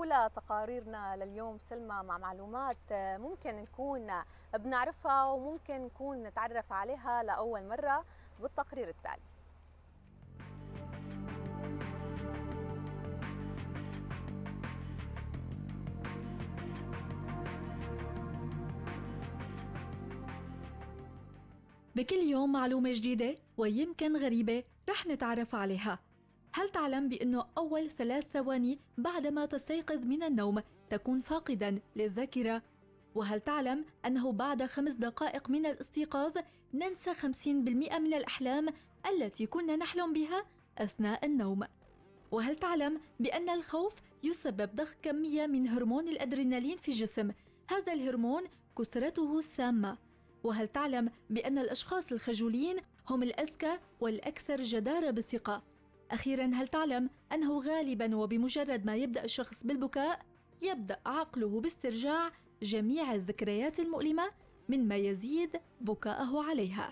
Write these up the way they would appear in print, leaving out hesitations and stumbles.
وتبدأ تقاريرنا لليوم سلمى مع معلومات ممكن نكون بنعرفها وممكن نكون نتعرف عليها لأول مرة بالتقرير التالي. بكل يوم معلومة جديدة ويمكن غريبة رح نتعرف عليها. هل تعلم بأنه أول 3 ثواني بعدما تستيقظ من النوم تكون فاقدا للذاكرة؟ وهل تعلم أنه بعد 5 دقائق من الاستيقاظ ننسى 50% من الأحلام التي كنا نحلم بها أثناء النوم؟ وهل تعلم بأن الخوف يسبب ضخ كمية من هرمون الأدرينالين في الجسم؟ هذا الهرمون كثرته سامة. وهل تعلم بأن الأشخاص الخجولين هم الأذكى والأكثر جدارة بالثقة؟ أخيرا، هل تعلم أنه غالبا وبمجرد ما يبدأ الشخص بالبكاء يبدأ عقله باسترجاع جميع الذكريات المؤلمة مما يزيد بكاءه عليها؟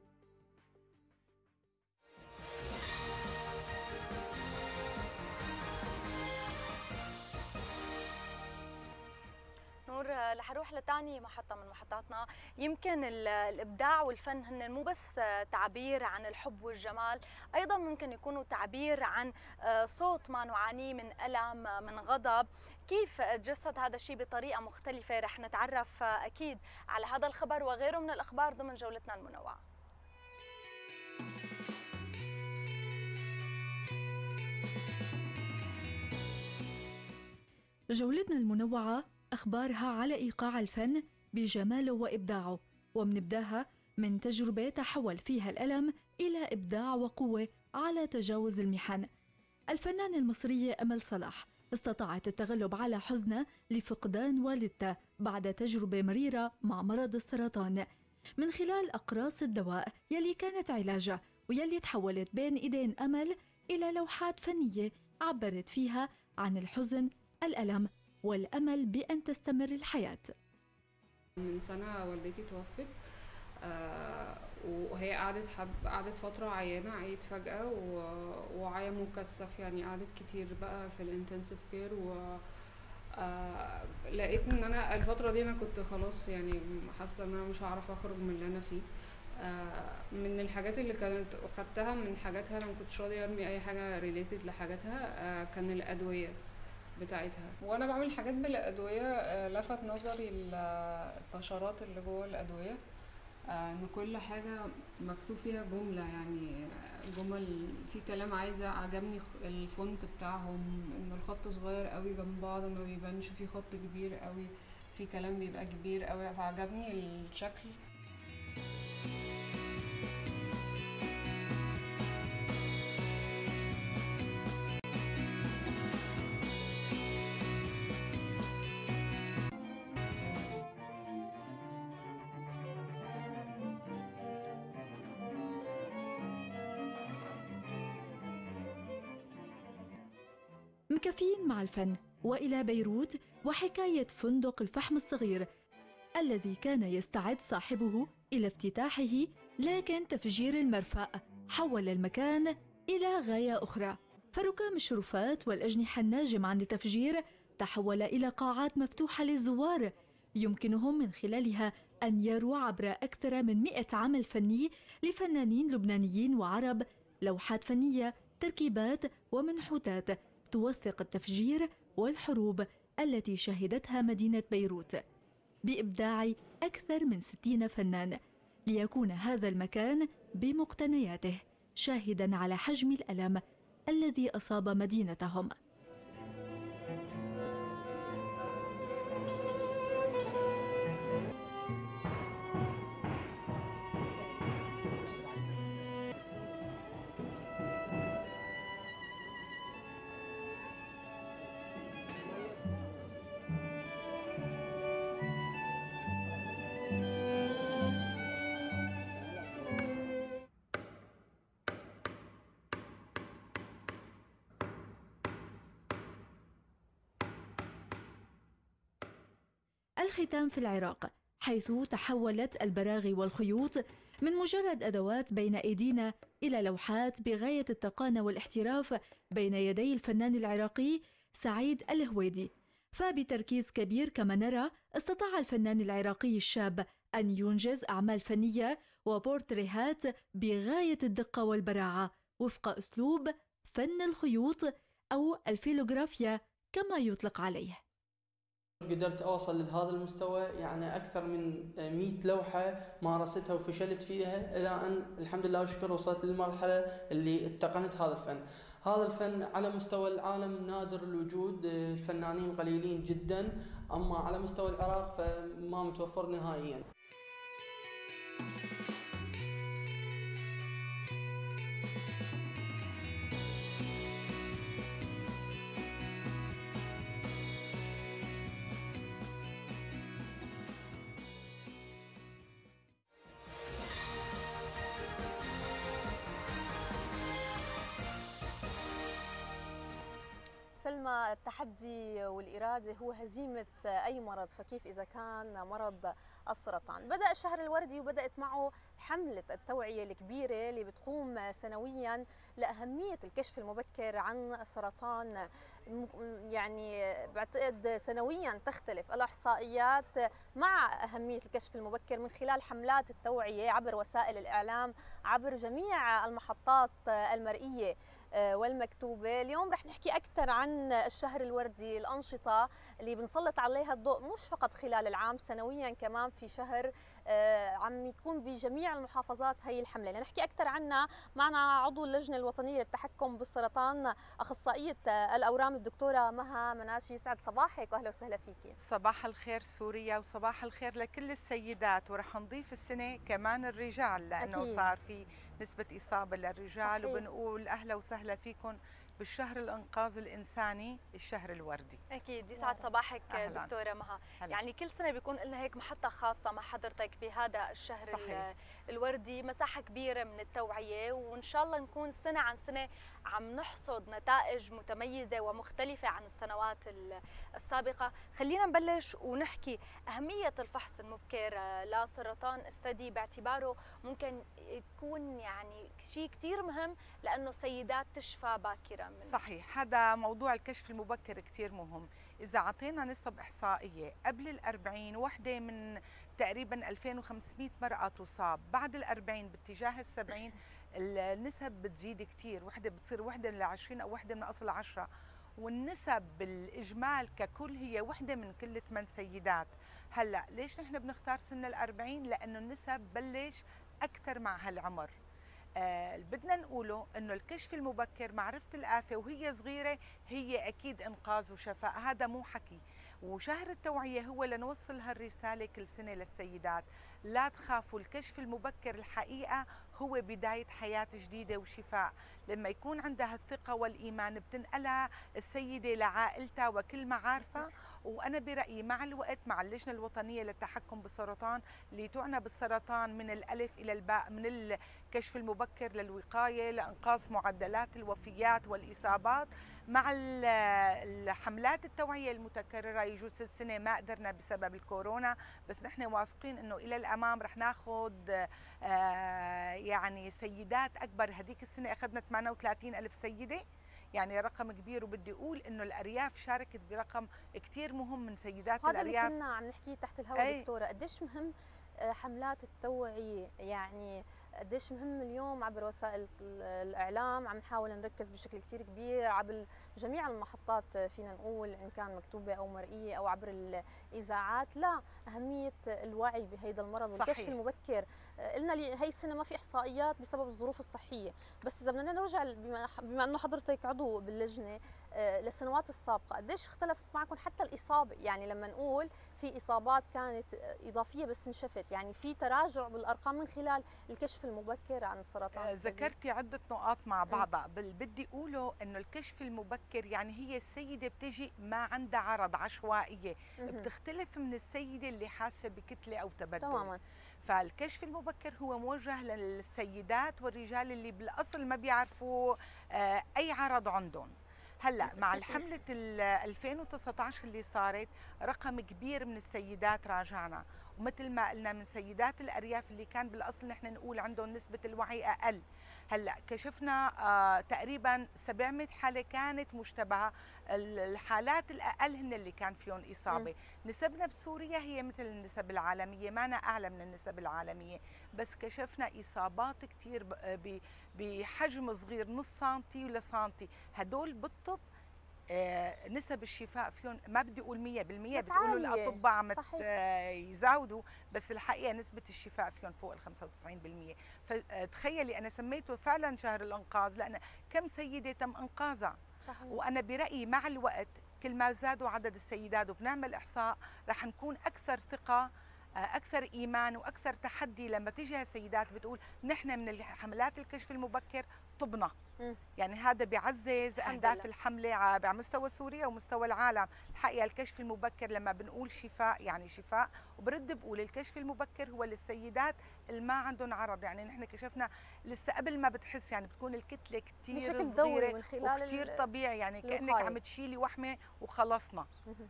نور، رح اروح لتاني محطة من محطاتنا. يمكن الإبداع والفن هن مو بس تعبير عن الحب والجمال، أيضا ممكن يكونوا تعبير عن صوت ما نعانيه من ألم، من غضب. كيف تجسد هذا الشيء بطريقة مختلفة؟ رح نتعرف أكيد على هذا الخبر وغيره من الأخبار ضمن جولتنا المنوعة. جولتنا المنوعة أخبارها على إيقاع الفن بجماله وإبداعه، ومنبداها من تجربة تحول فيها الألم إلى إبداع وقوة على تجاوز المحن. الفنانة المصرية أمل صلاح استطاعت التغلب على حزنها لفقدان والدتها بعد تجربة مريرة مع مرض السرطان من خلال أقراص الدواء يلي كانت علاجها، ويلي تحولت بين إيدين أمل إلى لوحات فنية عبرت فيها عن الحزن، الألم، والأمل بأن تستمر الحياة. من سنة والدتي توفت، وهي قعدت فترة عيانة، عيت فجأة وعيا مكثف، يعني قعدت كتير بقى في الانتنسيف كير. و لقيت ان انا الفترة دي انا كنت خلاص، يعني حاسة ان انا مش هعرف اخرج من اللي انا فيه. من الحاجات اللي كانت خدتها من حاجاتها، انا مكنتش راضية ارمي اي حاجة ريليتد لحاجاتها، كان الادوية بتاعتها. وانا بعمل حاجات بالادويه، لفت نظري الطشرات اللي جوه الادويه، ان كل حاجه مكتوب فيها جمله، يعني جمل في كلام عايزه. عجبني الفونت بتاعهم، ان الخط صغير قوي جنب بعض ما بيبانش فيه خط كبير قوي، في كلام بيبقى كبير قوي، فعجبني الشكل. مكفين مع الفن وإلى بيروت وحكاية فندق الفحم الصغير الذي كان يستعد صاحبه إلى افتتاحه، لكن تفجير المرفأ حول المكان إلى غاية أخرى. فركام الشرفات والأجنحة الناجم عن التفجير تحول إلى قاعات مفتوحة للزوار يمكنهم من خلالها أن يروا عبر أكثر من 100 عمل فني لفنانين لبنانيين وعرب، لوحات فنية، تركيبات ومنحوتات توثق التفجير والحروب التي شهدتها مدينة بيروت بإبداع أكثر من 60 فنان، ليكون هذا المكان بمقتنياته شاهدا على حجم الألم الذي أصاب مدينتهم. الختام في العراق، حيث تحولت البراغي والخيوط من مجرد أدوات بين أيدينا إلى لوحات بغاية التقانة والاحتراف بين يدي الفنان العراقي سعيد الهويدي، فبتركيز كبير كما نرى استطاع الفنان العراقي الشاب أن ينجز أعمال فنية وبورتريهات بغاية الدقة والبراعة وفق أسلوب فن الخيوط أو الفيلوغرافيا كما يطلق عليه. قدرت أوصل لهذا المستوى، يعني أكثر من 100 لوحة مارستها وفشلت فيها، إلى أن الحمد لله والشكر وصلت للمرحلة اللي اتقنت هذا الفن. هذا الفن على مستوى العالم نادر الوجود، الفنانين قليلين جدا، أما على مستوى العراق فما متوفر نهائيا. سلمى، التحدي والإرادة هو هزيمة أي مرض، فكيف إذا كان مرض السرطان؟ بدأ الشهر الوردي وبدأت معه حملة التوعية الكبيرة اللي بتقوم سنويا لأهمية الكشف المبكر عن السرطان. يعني بعتقد سنويا تختلف الإحصائيات مع أهمية الكشف المبكر من خلال حملات التوعية عبر وسائل الإعلام، عبر جميع المحطات المرئية والمكتوبة. اليوم رح نحكي أكثر عن الشهر الوردي، الأنشطة اللي بنسلط عليها الضوء مش فقط خلال العام، سنويا كمان في شهر عم يكون بجميع المحافظات هي الحملة. لنحكي أكثر عنها معنا عضو اللجنة الوطنية للتحكم بالسرطان، أخصائية الأورام الدكتورة مها مناشي. يسعد صباحك وأهلا وسهلا فيكي. صباح الخير سوريا وصباح الخير لكل السيدات، ورح نضيف السنة كمان الرجال لأنه أكيد. صار في نسبة إصابة للرجال. صحيح. وبنقول أهلا وسهلا فيكم بالشهر الإنقاذ الإنساني، الشهر الوردي. أكيد. يسعد صباحك أهلاً. دكتورة مها. هلا. يعني كل سنة بيكون لنا هيك محطة خاصة مع حضرتك بهذا الشهر صحيح. الوردي، مساحة كبيرة من التوعية، وإن شاء الله نكون سنة عن سنة عم نحصد نتائج متميزة ومختلفة عن السنوات السابقة. خلينا نبلش ونحكي أهمية الفحص المبكر لسرطان الثدي، باعتباره ممكن يكون يعني شيء كتير مهم لأنه السيدات تشفى باكرا منه. صحيح، هذا موضوع الكشف المبكر كتير مهم. إذا عطينا نسب إحصائية قبل ال40 وحدة من تقريبا 2500 مرأة تصاب، بعد ال40 باتجاه ال70 النسب بتزيد كتير، وحدة بتصير وحدة من 20 أو وحدة من أصل 10، والنسب بالإجمال ككل هي وحدة من كل 8 سيدات. هلأ ليش نحن بنختار سن ال40؟ لأنه النسب بلش أكثر مع هالعمر. بدنا نقوله انه الكشف المبكر، معرفة الآفة وهي صغيرة هي اكيد انقاذ وشفاء، هذا مو حكي. وشهر التوعية هو لنوصل هالرسالة كل سنة للسيدات، لا تخافوا، الكشف المبكر الحقيقة هو بداية حياة جديدة وشفاء. لما يكون عندها الثقة والإيمان بتنقلها السيدة لعائلتها وكل معارفها. وأنا برأيي مع الوقت مع اللجنة الوطنية للتحكم بالسرطان اللي تعنى بالسرطان من الألف إلى الباء، من الكشف المبكر للوقاية لإنقاص معدلات الوفيات والإصابات، مع الحملات التوعية المتكررة. يجوز السنة ما قدرنا بسبب الكورونا، بس نحن واثقين انه الى الامام رح ناخذ يعني سيدات اكبر. هذيك السنة اخذنا 38 الف سيدة، يعني رقم كبير. وبدي اقول انه الارياف شاركت برقم كتير مهم من سيدات هذا اللي الارياف. كنا عم نحكيه تحت الهواء دكتورة، قديش مهم حملات التوعية، يعني قديش مهم اليوم عبر وسائل الإعلام عم نحاول نركز بشكل كتير كبير عبر جميع المحطات، فينا نقول إن كان مكتوبة أو مرئية أو عبر الإذاعات، لا أهمية الوعي بهيدا المرض والكشف صحيح. المبكر. قلنا لي هي السنة ما في إحصائيات بسبب الظروف الصحية، بس إذا بدنا نرجع بما أنه حضرتك عضو باللجنة للسنوات السابقة، قديش اختلف معكم حتى الإصابة؟ يعني لما نقول في إصابات كانت إضافية بس انشفت، يعني في تراجع بالأرقام من خلال الكشف المبكر عن السرطان الثدي. ذكرتي عدة نقاط مع بعضها. بدي أقوله إنه الكشف المبكر يعني هي السيدة بتجي ما عندها عرض، عشوائية، بتختلف من السيدة اللي حاسة بكتلة أو تبدل تماما. فالكشف المبكر هو موجه للسيدات والرجال اللي بالأصل ما بيعرفوا أي عرض عندهم. هلا مع الحملة 2019 اللي صارت، رقم كبير من السيدات راجعنا، ومثل ما قلنا من سيدات الأرياف اللي كان بالأصل نحن نقول عندهم نسبة الوعي أقل، هلا كشفنا تقريبا 700 حاله كانت مشتبهه، الحالات الاقل هن اللي كان فيهم اصابه. نسبنا بسوريا هي مثل النسب العالميه، ما اعلى من النسب العالميه، بس كشفنا اصابات كثير بحجم صغير، نص سنتي ولا سنتي. هدول بالطب نسب الشفاء فيهم ما بدي اقول 100%، بس بتقولوا عالية. الاطباء عم صحيح. يزاودوا، بس الحقيقه نسبه الشفاء فيهم فوق ال 95%. فتخيلي انا سميته فعلا شهر الانقاذ، لان كم سيده تم انقاذها. صحيح. وانا برايي مع الوقت كل ما زادوا عدد السيدات وبنعمل احصاء رح نكون اكثر ثقه، اكثر ايمان واكثر تحدي لما تيجي هالسيدات بتقول نحن من حملات الكشف المبكر طبنا. يعني هذا بيعزز اهداف الحمله على مستوى سوريا ومستوى العالم. الحقيقه الكشف المبكر لما بنقول شفاء يعني شفاء، وبرد بقول الكشف المبكر هو للسيدات اللي ما عندهم عرض. يعني نحن كشفنا لسه قبل ما بتحس، يعني بتكون الكتله كثير بشكل دوري صغيره من خلال وكثير طبيعي، يعني كانك الوقاية. عم تشيلي وحمه وخلصنا.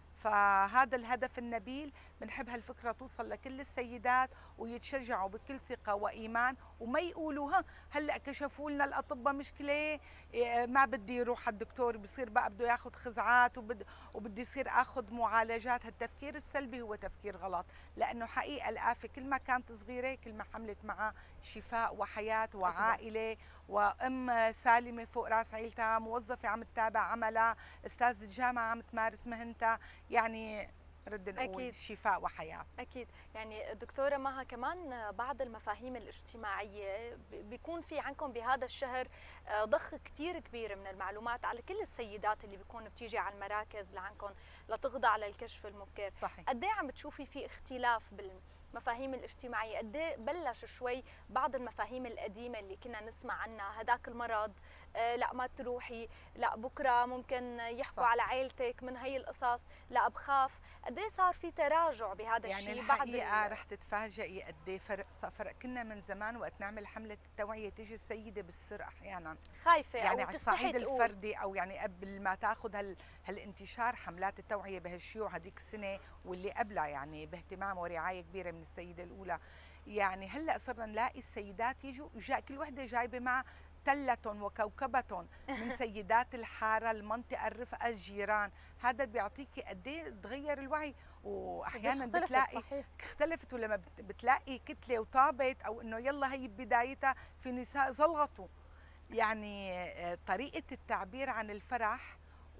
فهذا الهدف النبيل، بنحب هالفكره توصل لكل السيدات ويتشجعوا بكل ثقه وايمان، وما يقولوا هلا كشفوا لنا الاطباء مشكله ما بدي يروح على الدكتور، بصير بقى بده ياخذ خزعات وبده يصير اخذ معالجات. هالتفكير السلبي هو تفكير غلط، لانه حقيقه الآفة كل ما كانت صغيره كل ما حملت معها شفاء وحياه وعائله وام سالمه فوق راس عيلتها، موظفه عم تتابع عملها، استاذ الجامعه عم تمارس مهنتها. يعني رد نقول أكيد. شفاء وحياه. اكيد. يعني دكتوره مها كمان بعض المفاهيم الاجتماعيه بيكون في عندكم بهذا الشهر ضخ كثير كبير من المعلومات على كل السيدات اللي بيكون بتيجي على المراكز لعندكم لتخضع للكشف المبكر. صحيح. قد ايه عم بتشوفي في اختلاف بالمفاهيم الاجتماعيه؟ قد ايه بلش شوي بعض المفاهيم القديمه اللي كنا نسمع عنها، هداك المرض لا ما تروحي، لا بكره ممكن يحكوا على عائلتك من هي القصص، لا بخاف. قد ايه صار في تراجع بهذا يعني الشيء؟ الحقيقه رح تتفاجئي قد ايه فرق. كنا من زمان وقت نعمل حمله التوعيه تيجي السيده بالسر احيانا خايفه يعني او على الصعيد تقول. الفردي، او يعني قبل ما تاخذ هالانتشار حملات التوعيه بهالشيوع هذيك السنه واللي قبلها، يعني باهتمام ورعايه كبيره من السيده الاولى. يعني هلا صرنا نلاقي السيدات يجوا كل وحده جايبه معها تلة وكوكبة من سيدات الحارة، المنطقة، الرفقة، الجيران. هذا بيعطيكي قد ايه تغير الوعي. واحيانا بتلاقي اختلفت، ولما بتلاقي كتلة وطابت او انه يلا هي بدايتها، في نساء زلغطوا. يعني طريقة التعبير عن الفرح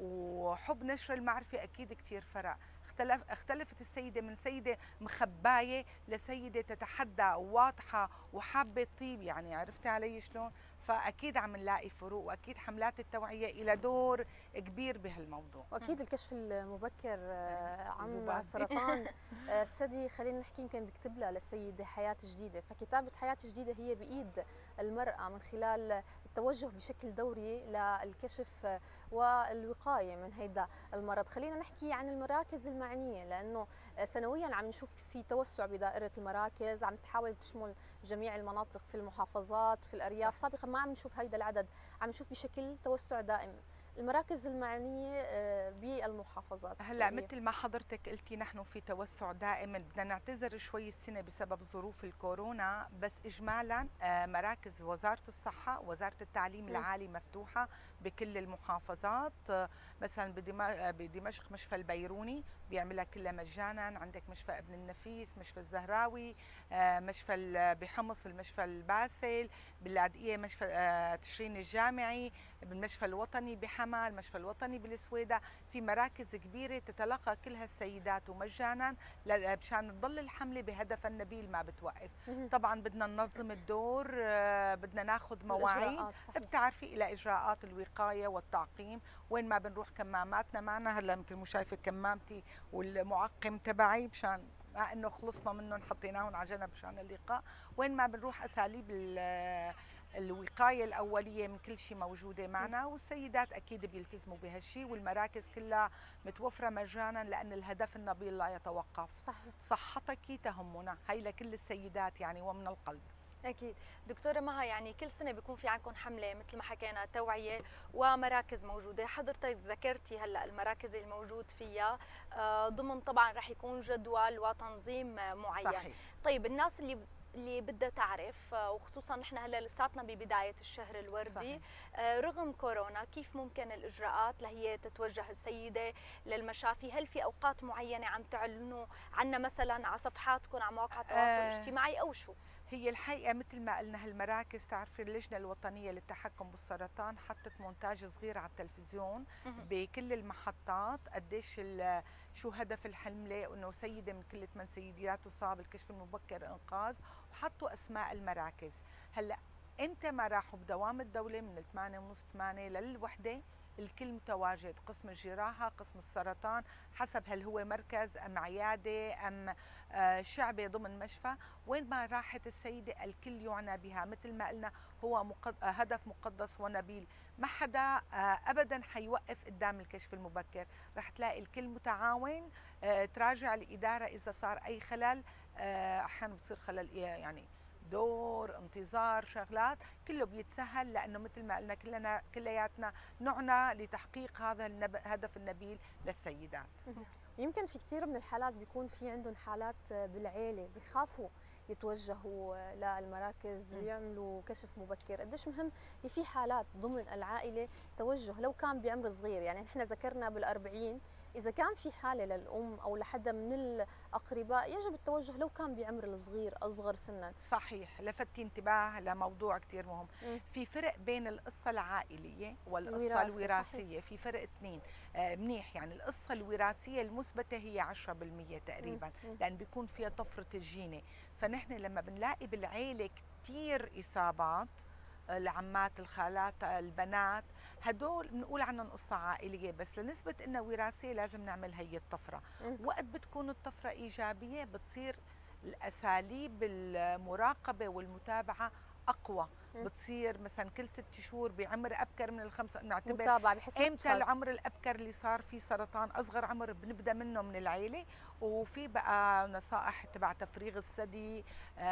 وحب نشر المعرفة أكيد كتير فرق. اختلفت السيدة من سيدة مخباية لسيدة تتحدى واضحة وحابة طيب. يعني عرفتي علي شلون؟ فأكيد عم نلاقي فروق، وأكيد حملات التوعية إلى دور كبير بهالموضوع. واكيد الكشف المبكر عن سرطان الثدي، خلينا نحكي يمكن بيكتب لها للسيده حياه جديده، فكتابه حياه جديده هي بايد المراه من خلال التوجه بشكل دوري للكشف والوقايه من هيدا المرض. خلينا نحكي عن المراكز المعنيه، لانه سنويا عم نشوف في توسع بدائره المراكز، عم تحاول تشمل جميع المناطق في المحافظات في الارياف. سابقا ما عم نشوف هيدا العدد، عم نشوف بشكل توسع دائم المراكز المعنية بالمحافظات. هلا مثل ما حضرتك قلتي نحن في توسع دائم. بدنا نعتذر شوي السنة بسبب ظروف الكورونا، بس إجمالا مراكز وزارة الصحة وزارة التعليم العالي مفتوحة بكل المحافظات. مثلا بدمشق مشفى البيروني بيعملها كلها مجانا، عندك مشفى ابن النفيس، مشفى الزهراوي، مشفى بحمص المشفى الباسل، باللاذقية مشفى تشرين الجامعي، بالمشفى الوطني بحما، المشفى الوطني بالسويدة. في مراكز كبيرة تتلقى كل هالسيدات ومجانا مشان تضل الحملة بهدف النبيل ما بتوقف. طبعا بدنا ننظم الدور، بدنا ناخذ مواعيد، بتعرفي إلى إجراءات الوقاية والتعقيم. وين ما بنروح كماماتنا معنا، هلا مثل ما شايفة كمامتي والمعقم تبعي مشان مع انه خلصنا منهم حطيناهم على جنب مشان اللقاء. وين ما بنروح اساليب الوقايه الاوليه من كل شيء موجوده معنا، والسيدات اكيد بيلتزموا بهالشيء، والمراكز كلها متوفره مجانا لان الهدف النبيل لا يتوقف. صحيح. صحتك تهمنا، هي لكل السيدات يعني ومن القلب. أكيد. دكتورة مها، يعني كل سنة بيكون في عندكم حملة مثل ما حكينا توعية ومراكز موجودة. حضرتك ذكرتي هلا المراكز الموجود فيها ضمن طبعا رح يكون جدول وتنظيم معين. صحيح. طيب الناس اللي اللي بدها تعرف، وخصوصا نحن هلا لساتنا ببدايه الشهر الوردي. صحيح. رغم كورونا كيف ممكن الاجراءات لهي تتوجه السيده للمشافي؟ هل في اوقات معينه عم تعلنوا عنها مثلا على صفحاتكم على مواقع التواصل الاجتماعي او شو؟ هي الحقيقة مثل ما قلنا هالمراكز، تعرفي اللجنة الوطنية للتحكم بالسرطان حطت مونتاج صغير على التلفزيون بكل المحطات قديش شو هدف الحملة، وانه سيدة من كل 8 سيدات تصاب الكشف المبكر انقاذ، وحطوا اسماء المراكز. هلا انت ما راحوا بدوام الدولة من 8:30 8 للوحدة، الكل متواجد، قسم الجراحة، قسم السرطان، حسب هل هو مركز ام عيادة ام شعبي ضمن مشفى. وين ما راحت السيدة الكل يعنى بها. مثل ما قلنا هو هدف مقدس ونبيل، ما حدا أبدا حيوقف قدام الكشف المبكر. رح تلاقي الكل متعاون، تراجع الإدارة إذا صار أي خلل. أحيانا بصير خلل يعني دور انتظار شغلات، كله بيتسهل، لأنه مثل ما قلنا كلياتنا نعنى لتحقيق هذا الهدف النبيل للسيدات. يمكن في كثير من الحالات بيكون في عندهم حالات بالعيلة بيخافوا يتوجهوا للمراكز ويعملوا كشف مبكر. قديش مهم في حالات ضمن العائلة توجه لو كان بعمر صغير؟ يعني نحن ذكرنا بالأربعين، إذا كان في حالة للأم أو لحدا من الأقرباء يجب التوجه لو كان بعمر الصغير أصغر سنا. صحيح، لفتي انتباه لموضوع كتير مهم. في فرق بين القصة العائلية والقصة الوراثية. في فرق اثنين. منيح، يعني القصة الوراثية المثبتة هي 10% تقريبا، لأن بيكون فيها طفرة الجيني. فنحن لما بنلاقي بالعيلة كتير إصابات، العمات، الخالات، البنات، هدول بنقول عنهم قصة عائلية، بس لنسبة انها وراثية لازم نعمل هي الطفرة. وقت بتكون الطفرة إيجابية بتصير الأساليب المراقبة والمتابعة أقوى. بتصير مثلا كل 6 شهور بعمر أبكر من الخمسة نعتبر متابعة بحيث إمتى العمر الأبكر اللي صار فيه سرطان. أصغر عمر بنبدأ منه من العيلة. وفي بقى نصائح تبع تفريغ الثدي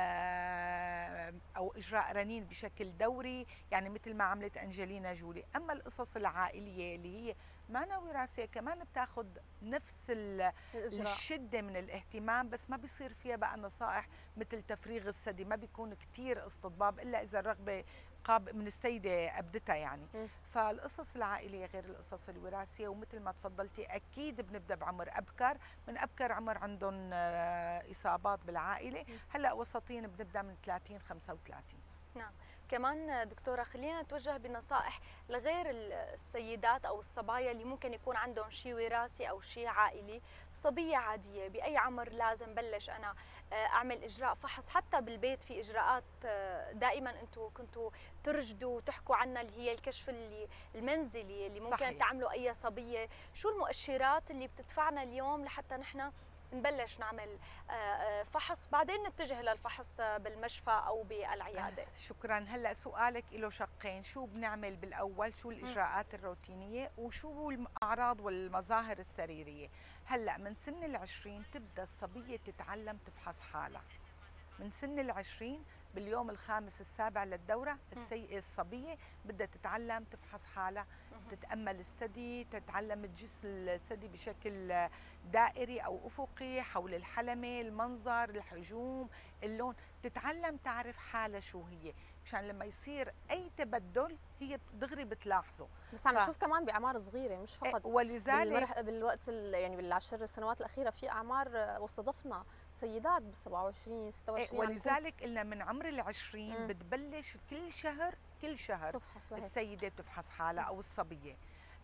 أو إجراء رنين بشكل دوري، يعني مثل ما عملت أنجلينا جولي. أما القصص العائلية اللي هي ما وراثية كمان بتاخذ نفس الشدة من الاهتمام، بس ما بيصير فيها بقى نصائح مثل تفريغ الثدي. ما بيكون كتير استطباب إلا إذا الرغبة من السيدة أبدتها يعني. فالقصص العائلية غير القصص الوراثية. ومثل ما تفضلتي أكيد بنبدأ بعمر أبكر، من أبكر عمر عندهم إصابات بالعائلة. هلأ وسطين بنبدأ من 30 35. نعم. كمان دكتورة خلينا نتوجه بنصائح لغير السيدات أو الصبايا اللي ممكن يكون عندهم شيء وراثي أو شيء عائلي. صبية عادية بأي عمر لازم بلش أنا أعمل إجراء فحص؟ حتى بالبيت في إجراءات دائما أنتم كنتوا ترجدوا وتحكوا عنها، اللي هي الكشف المنزلي اللي ممكن صحيح. تعمله أي صبية. شو المؤشرات اللي بتدفعنا اليوم لحتى نحن نبلش نعمل فحص، بعدين نتجه للفحص بالمشفى أو بالعيادة؟ شكرا. هلا سؤالك له شقين، شو بنعمل بالأول، شو الإجراءات الروتينية، وشو الأعراض والمظاهر السريرية. هلا من سن 20 تبدأ الصبية تتعلم تفحص حالها. من سن 20 باليوم الخامس السابع للدورة الصبية بدها تتعلم تفحص حالها، تتأمل الثدي، تتعلم تجس الثدي بشكل دائري أو أفقي حول الحلمة، المنظر، الحجوم، اللون، تتعلم تعرف حالها شو هي، مشان لما يصير أي تبدل هي دغري بتلاحظه. بس عم نشوف كمان بأعمار صغيرة، مش فقط ولذلك بالوقت يعني بالعشر سنوات الأخيرة في أعمار واستضفنا سيدات ب 27 26. ولذلك قلنا من عمر 20 بتبلش كل شهر تفحص السيدة بتفحص حالها أو الصبية.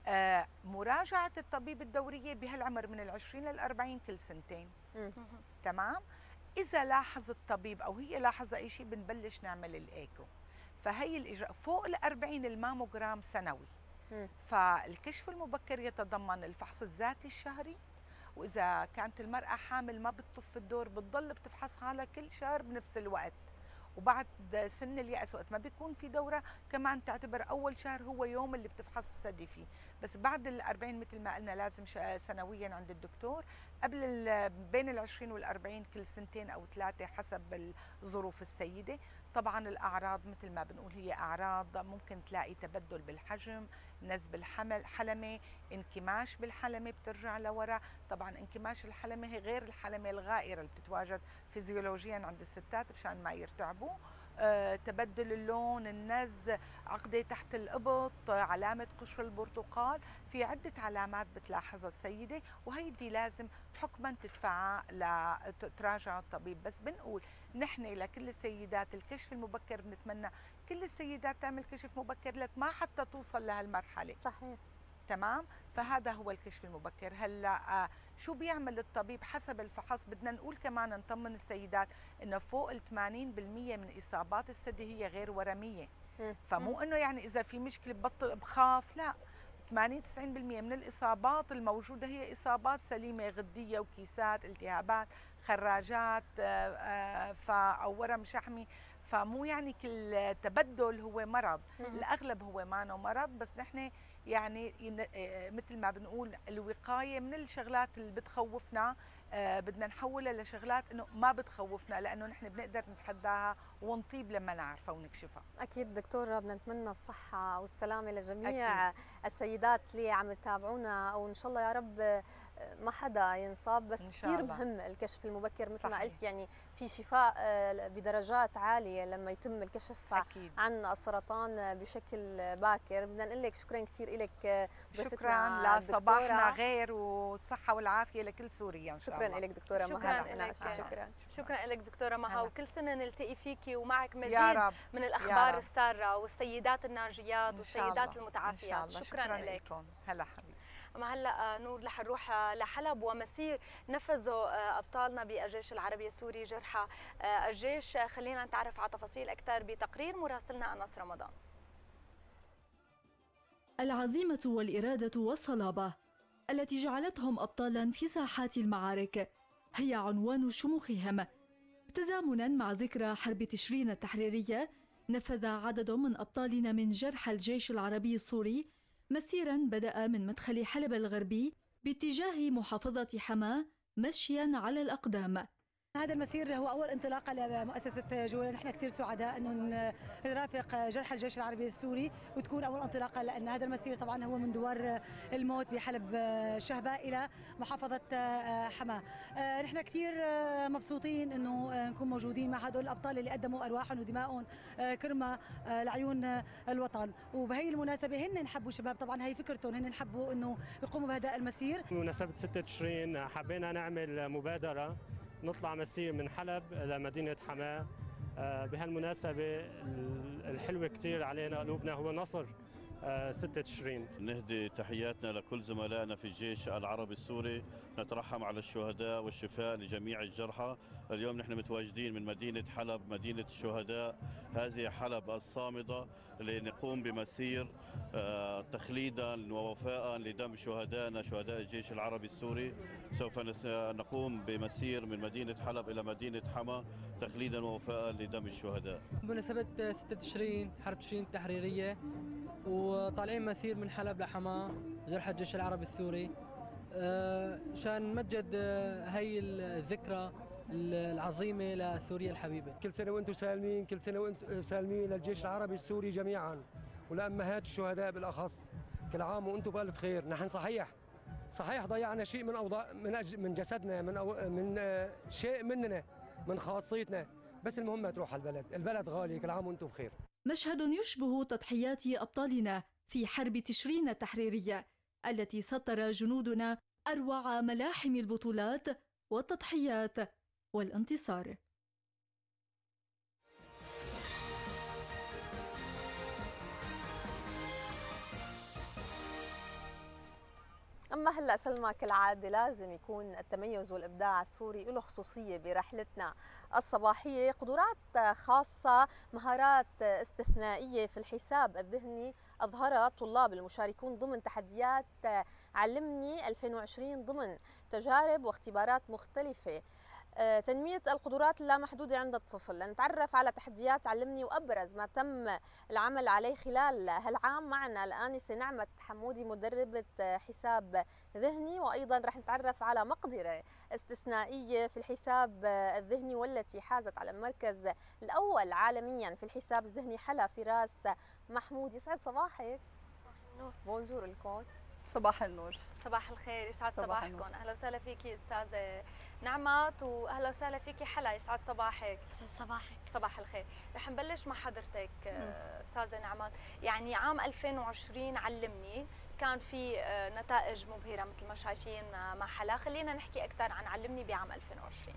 مراجعة الطبيب الدورية بهالعمر من 20 ل40 كل سنتين. تمام. إذا لاحظ الطبيب أو هي لاحظة أي شيء بنبلش نعمل الإيكو. فهي الإجراء فوق 40 الماموجرام سنوي. فالكشف المبكر يتضمن الفحص الذاتي الشهري، وإذا كانت المرأة حامل ما بتطف الدور بتضل بتفحص حالها كل شهر بنفس الوقت. وبعد سن اليأس وقت ما بيكون في دورة كمان تعتبر أول شهر هو يوم اللي بتفحص الثدي فيه. بس بعد 40 مثل ما قلنا لازم سنويا عند الدكتور. قبل بين 20 وال40 كل سنتين أو 3 حسب ظروف السيدة. طبعا الأعراض مثل ما بنقول هي أعراض ممكن تلاقي تبدل بالحجم، نزف الحلمة، انكماش بالحلمة بترجع لورا. طبعا انكماش الحلمة هي غير الحلمة الغائرة اللي بتتواجد فيزيولوجيا عند الستات مشان ما يرتعبوا. تبدل اللون، النز، عقدة تحت الإبط، علامة قشر البرتقال، في عدة علامات بتلاحظها السيدة، وهيدي لازم حكما تدفعها لتراجع الطبيب. بس بنقول نحن لكل السيدات الكشف المبكر بنتمنى كل السيدات تعمل كشف مبكر لك ما حتى توصل لهالمرحلة. صحيح. تمام. فهذا هو الكشف المبكر. هلا شو بيعمل الطبيب حسب الفحص؟ بدنا نقول كمان نطمن السيدات انه فوق ال 80% من اصابات الثدي هي غير ورميه. فمو انه يعني اذا في مشكله ببطل بخاف، لا، 80 90% من الاصابات الموجوده هي اصابات سليمه، غديه وكيسات، التهابات، خراجات، او ورم شحمي. فمو يعني كل تبدل هو مرض، الاغلب هو ما مرض، بس نحن يعني مثل ما بنقول الوقايه من الشغلات اللي بتخوفنا بدنا نحولها لشغلات انه ما بتخوفنا، لانه نحن بنقدر نتحداها ونطيب لما نعرفها ونكشفها. اكيد دكتوره، بدنا نتمنى الصحه والسلامه لجميع أكيد. السيدات اللي عم يتابعونا، وان شاء الله يا رب ما حدا ينصاب، بس كثير مهم الكشف المبكر مثل ما قلت، يعني في شفاء بدرجات عاليه لما يتم الكشف أكيد. عن السرطان بشكل باكر. بدنا نقول لك شكرا كثير لك، شكرا لصباحنا غير، والصحه والعافيه لكل سوريا ان شاء الله. شكرا لك دكتوره مها. شكرا لك دكتوره مها، وكل سنه نلتقي فيكي ومعك مزيد من الاخبار الساره والسيدات الناجيات والسيدات المتعافيات. شكرا لك. هلا حبيبي. اما هلا نور رح نروح لحلب ومسير نفذوا ابطالنا بالجيش العربي السوري جرحى الجيش. خلينا نتعرف على تفاصيل اكثر بتقرير مراسلنا انس رمضان. العزيمة والإرادة والصلابة التي جعلتهم أبطالا في ساحات المعارك هي عنوان شموخهم. تزامنا مع ذكرى حرب تشرين التحريرية، نفذ عدد من أبطالنا من جرحى الجيش العربي السوري مسيرا بدأ من مدخل حلب الغربي باتجاه محافظة حماة مشيا على الأقدام. هذا المسير هو أول انطلاقة لمؤسسة جولة، نحن كثير سعداء أنه نرافق جرحى الجيش العربي السوري وتكون أول انطلاقة، لأن هذا المسير طبعا هو من دوار الموت بحلب شهبة إلى محافظة حماة. نحن كثير مبسوطين أنه نكون موجودين مع هدول الأبطال اللي قدموا أرواحهم ودمائهم كرمة لعيون الوطن. وبهي المناسبة هن حبوا شباب، طبعا هي فكرتهم، هن حبوا أنه يقوموا بهذا المسير. بمناسبة 6 تشرين حبينا نعمل مبادرة نطلع مسير من حلب لمدينة حماة. بهالمناسبة الحلوة كتير علينا قلوبنا هو نصر 6 تشرين. نهدي تحياتنا لكل زملائنا في الجيش العربي السوري، نترحم على الشهداء والشفاء لجميع الجرحى. اليوم نحن متواجدين من مدينة حلب، مدينة الشهداء، هذه حلب الصامدة، لنقوم بمسير تخليدا ووفاء لدم شهدائنا شهداء الجيش العربي السوري. سوف نقوم بمسير من مدينة حلب إلى مدينة حما تخليدا ووفاء لدم الشهداء. بمناسبة 6 تشرين حرب تشرين التحريرية، وطالعين مسير من حلب لحماة جرحى الجيش العربي السوري عشان نمجد هي الذكرى العظيمة لسوريا الحبيبة. كل سنة وانتم سالمين، كل سنة وانتم سالمين للجيش العربي السوري جميعا ولأمهات الشهداء بالأخص. كل عام وانتم بألف خير. نحن صحيح ضيعنا شيء من أوضاع من جسدنا، من شيء مننا، من خاصيتنا، بس المهم ما تروح البلد غالي. كل عام وانتم بخير. مشهد يشبه تضحيات أبطالنا في حرب تشرين التحريرية التي سطر جنودنا أروع ملاحم البطولات والتضحيات والانتصار. أما هلأ سلمى، كالعادة لازم يكون التميز والإبداع السوري له خصوصية برحلتنا الصباحية، قدرات خاصة، مهارات استثنائية في الحساب الذهني أظهرها الطلاب المشاركون ضمن تحديات علمني 2020 ضمن تجارب واختبارات مختلفة. تنمية القدرات اللامحدودة عند الطفل، لنتعرف على تحديات علمني وأبرز ما تم العمل عليه خلال هالعام. معنا الآنسة نعمة حمودي مدربة حساب ذهني، وأيضا رح نتعرف على مقدرة استثنائية في الحساب الذهني والتي حازت على المركز الأول عالميا في الحساب الذهني، حلا فراس محمود. يسعد صباحك. بونجور لكم. صباح النور. صباح الخير، يسعد صباحكم. اهلا وسهلا فيكي استاذه نعمت، واهلا وسهلا فيكي حلا، يسعد صباحك. يسعد صباحك. صباح الخير. رح نبلش مع حضرتك استاذه نعمت. يعني عام 2020 علمني كان في نتائج مبهره مثل ما شايفين مع حلا. خلينا نحكي اكثر عن علمني بعام 2020.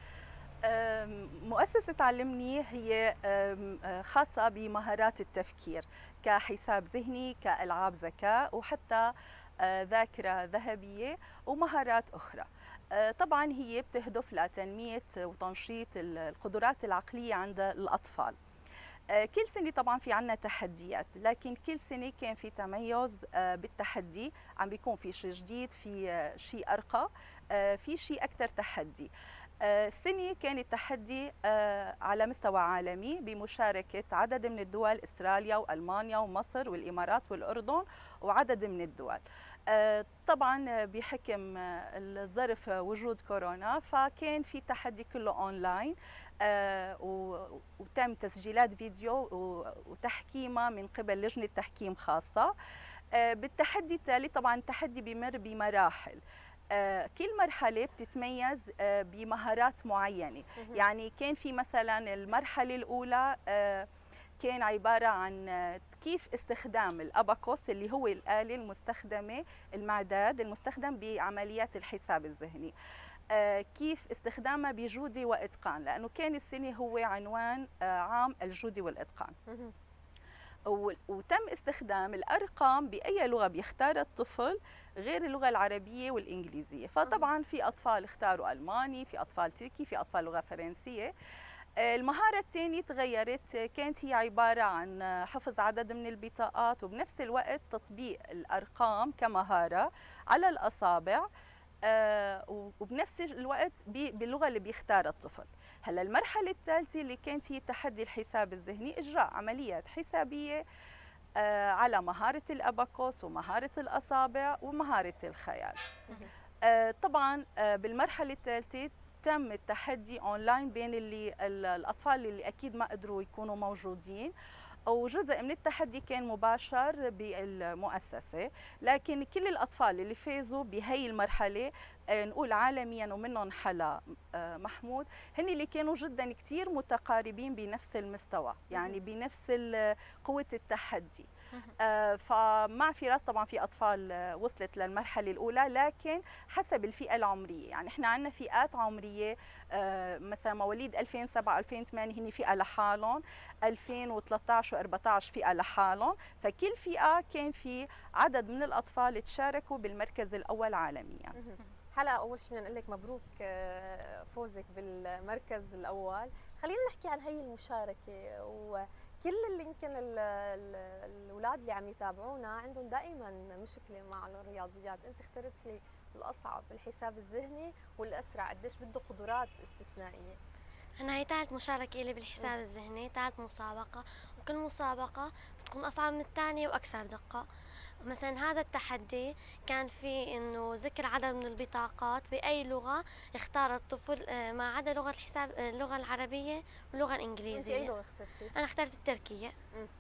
مؤسسة علمني هي خاصة بمهارات التفكير كحساب ذهني، كألعاب ذكاء، وحتى ذاكرة ذهبية ومهارات أخرى. طبعا هي بتهدف لتنمية وتنشيط القدرات العقلية عند الأطفال. كل سنة طبعا في عنا تحديات، لكن كل سنة كان في تميز بالتحدي، عم بيكون في شيء جديد، في شيء أرقى، في شيء أكثر تحدي. السنة كان التحدي على مستوى عالمي بمشاركة عدد من الدول، استراليا وألمانيا ومصر والإمارات والأردن وعدد من الدول. طبعا بحكم الظرف وجود كورونا، فكان في تحدي كله أونلاين، وتم تسجيلات فيديو وتحكيمها من قبل لجنة تحكيم خاصة. بالتحدي التالي طبعا التحدي بيمر بمراحل، كل مرحلة بتتميز بمهارات معينة. يعني كان في مثلا المرحلة الأولى كان عبارة عن كيف استخدام الأباكوس اللي هو الآلة المستخدمة، المعداد المستخدم بعمليات الحساب الذهني، كيف استخدامها بجودة وإتقان، لأنه كان السنة هو عنوان عام الجودة والإتقان. وتم استخدام الأرقام بأي لغة بيختار الطفل غير اللغة العربية والإنجليزية. فطبعا في أطفال اختاروا ألماني، في أطفال تركي، في أطفال لغة فرنسية. المهارة الثانية تغيرت، كانت هي عبارة عن حفظ عدد من البطاقات وبنفس الوقت تطبيق الأرقام كمهارة على الأصابع، وبنفس الوقت باللغة اللي بيختار الطفل. هلا المرحلة الثالثة اللي كانت هي تحدي الحساب الذهني، إجراء عمليات حسابية على مهارة الأباكوس ومهارة الأصابع ومهارة الخيال. طبعا بالمرحلة الثالثة تم التحدي أونلاين بين الأطفال اللي أكيد ما قدروا يكونوا موجودين، وجزء من التحدي كان مباشر بالمؤسسة، لكن كل الأطفال اللي فازوا بهي المرحلة نقول عالميا ومنهم حلا محمود، هن اللي كانوا جدا كتير متقاربين بنفس المستوى، يعني بنفس قوة التحدي. فمع فراس طبعا في أطفال وصلت للمرحلة الأولى، لكن حسب الفئة العمرية. يعني احنا عندنا فئات عمرية، مثلا مواليد 2007 2008 هن فئة لحالهم، 2013 و14 فئة لحالهم، فكل فئة كان في عدد من الأطفال تشاركوا بالمركز الأول عالميا. حلا، أول شيء بدنا نقول لك مبروك فوزك بالمركز الأول. خلينا نحكي عن هي المشاركة، وكل اللي يمكن الأولاد اللي عم يتابعونا عندهم دائما مشكلة مع الرياضيات، أنت اخترتي الأصعب الحساب الذهني والأسرع، قديش بده قدرات استثنائية. أنا هي ثالث مشاركة لي بالحساب الذهني، ثالث مسابقة، وكل مسابقة بتكون أصعب من الثانية وأكثر دقة. مثلا هذا التحدي كان في إنه ذكر عدد من البطاقات بأي لغة اختار الطفل، ما عدا لغة الحساب، اللغة العربية واللغة الإنجليزية. أنت أي لغة اخترتي؟ أنا اخترت التركية.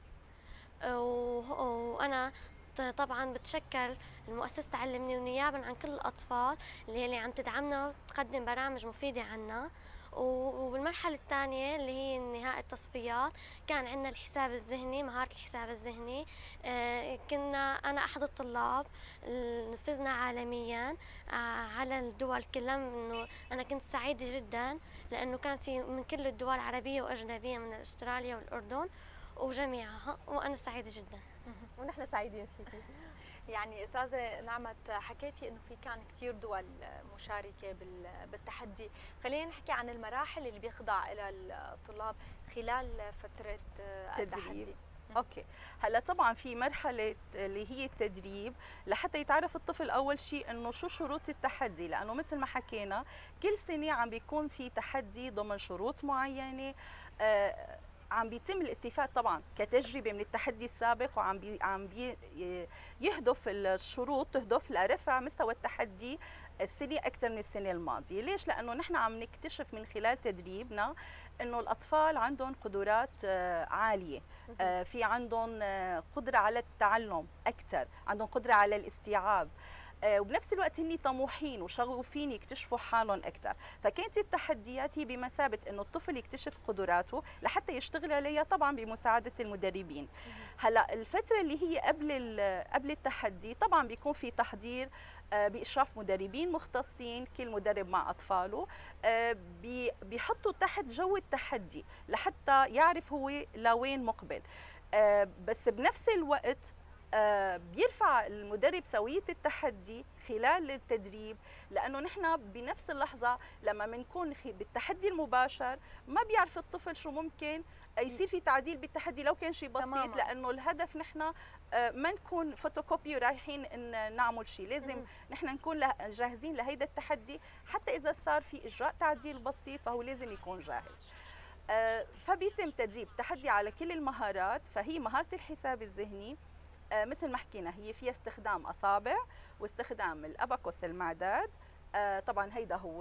وأنا طبعا بتشكر المؤسسة تعلمني ونيابا عن كل الأطفال اللي عم تدعمنا وتقدم برامج مفيدة عنا. وبالمرحلة الثانية اللي هي نهائي التصفيات كان عندنا الحساب الذهني، مهارة الحساب الذهني. كنا أنا أحد الطلاب فزنا عالميا على الدول كلها. إنه أنا كنت سعيدة جدا لأنه كان في من كل الدول العربية وأجنبية، من أستراليا والأردن وجميعها، وأنا سعيدة جدا. ونحن سعيدين فيكي. يعني استاذه نعمت، حكيتي انه في كان كثير دول مشاركه بالتحدي. خلينا نحكي عن المراحل اللي بيخضع لها الطلاب خلال فتره التحدي. اوكي. هلا طبعا في مرحله اللي هي التدريب لحتى يتعرف الطفل اول شيء انه شو شروط التحدي، لانه مثل ما حكينا كل سنه عم بيكون في تحدي ضمن شروط معينه. عم بيتم الاستفادة طبعا كتجربة من التحدي السابق، وعم يهدف الشروط تهدف لرفع مستوى التحدي السنة أكثر من السنة الماضية. ليش؟ لأنه نحن عم نكتشف من خلال تدريبنا إنه الأطفال عندهم قدرات عالية، في عندهم قدرة على التعلم أكثر، عندهم قدرة على الاستيعاب، وبنفس الوقت هني طموحين وشغوفين يكتشفوا حالهم اكثر. فكانت التحديات هي بمثابه انه الطفل يكتشف قدراته لحتى يشتغل عليها، طبعا بمساعده المدربين. هلا الفتره اللي هي قبل التحدي طبعا بيكون في تحضير باشراف مدربين مختصين، كل مدرب مع اطفاله بيحطوا تحت جو التحدي لحتى يعرف هو لوين مقبل. بس بنفس الوقت بيرفع المدرب سوية التحدي خلال التدريب، لأنه نحن بنفس اللحظة لما بنكون بالتحدي المباشر ما بيعرف الطفل شو ممكن يصير في تعديل بالتحدي لو كان شيء بسيط، لأنه الهدف نحن ما نكون فوتوكوبي ورايحين إن نعمل شيء، لازم نحن نكون جاهزين لهيدا التحدي، حتى إذا صار في إجراء تعديل بسيط فهو لازم يكون جاهز. فبيتم تدريب تحدي على كل المهارات. فهي مهارة الحساب الذهني مثل ما حكينا هي فيها استخدام أصابع واستخدام الأباكوس المعداد، طبعا هيدا هو،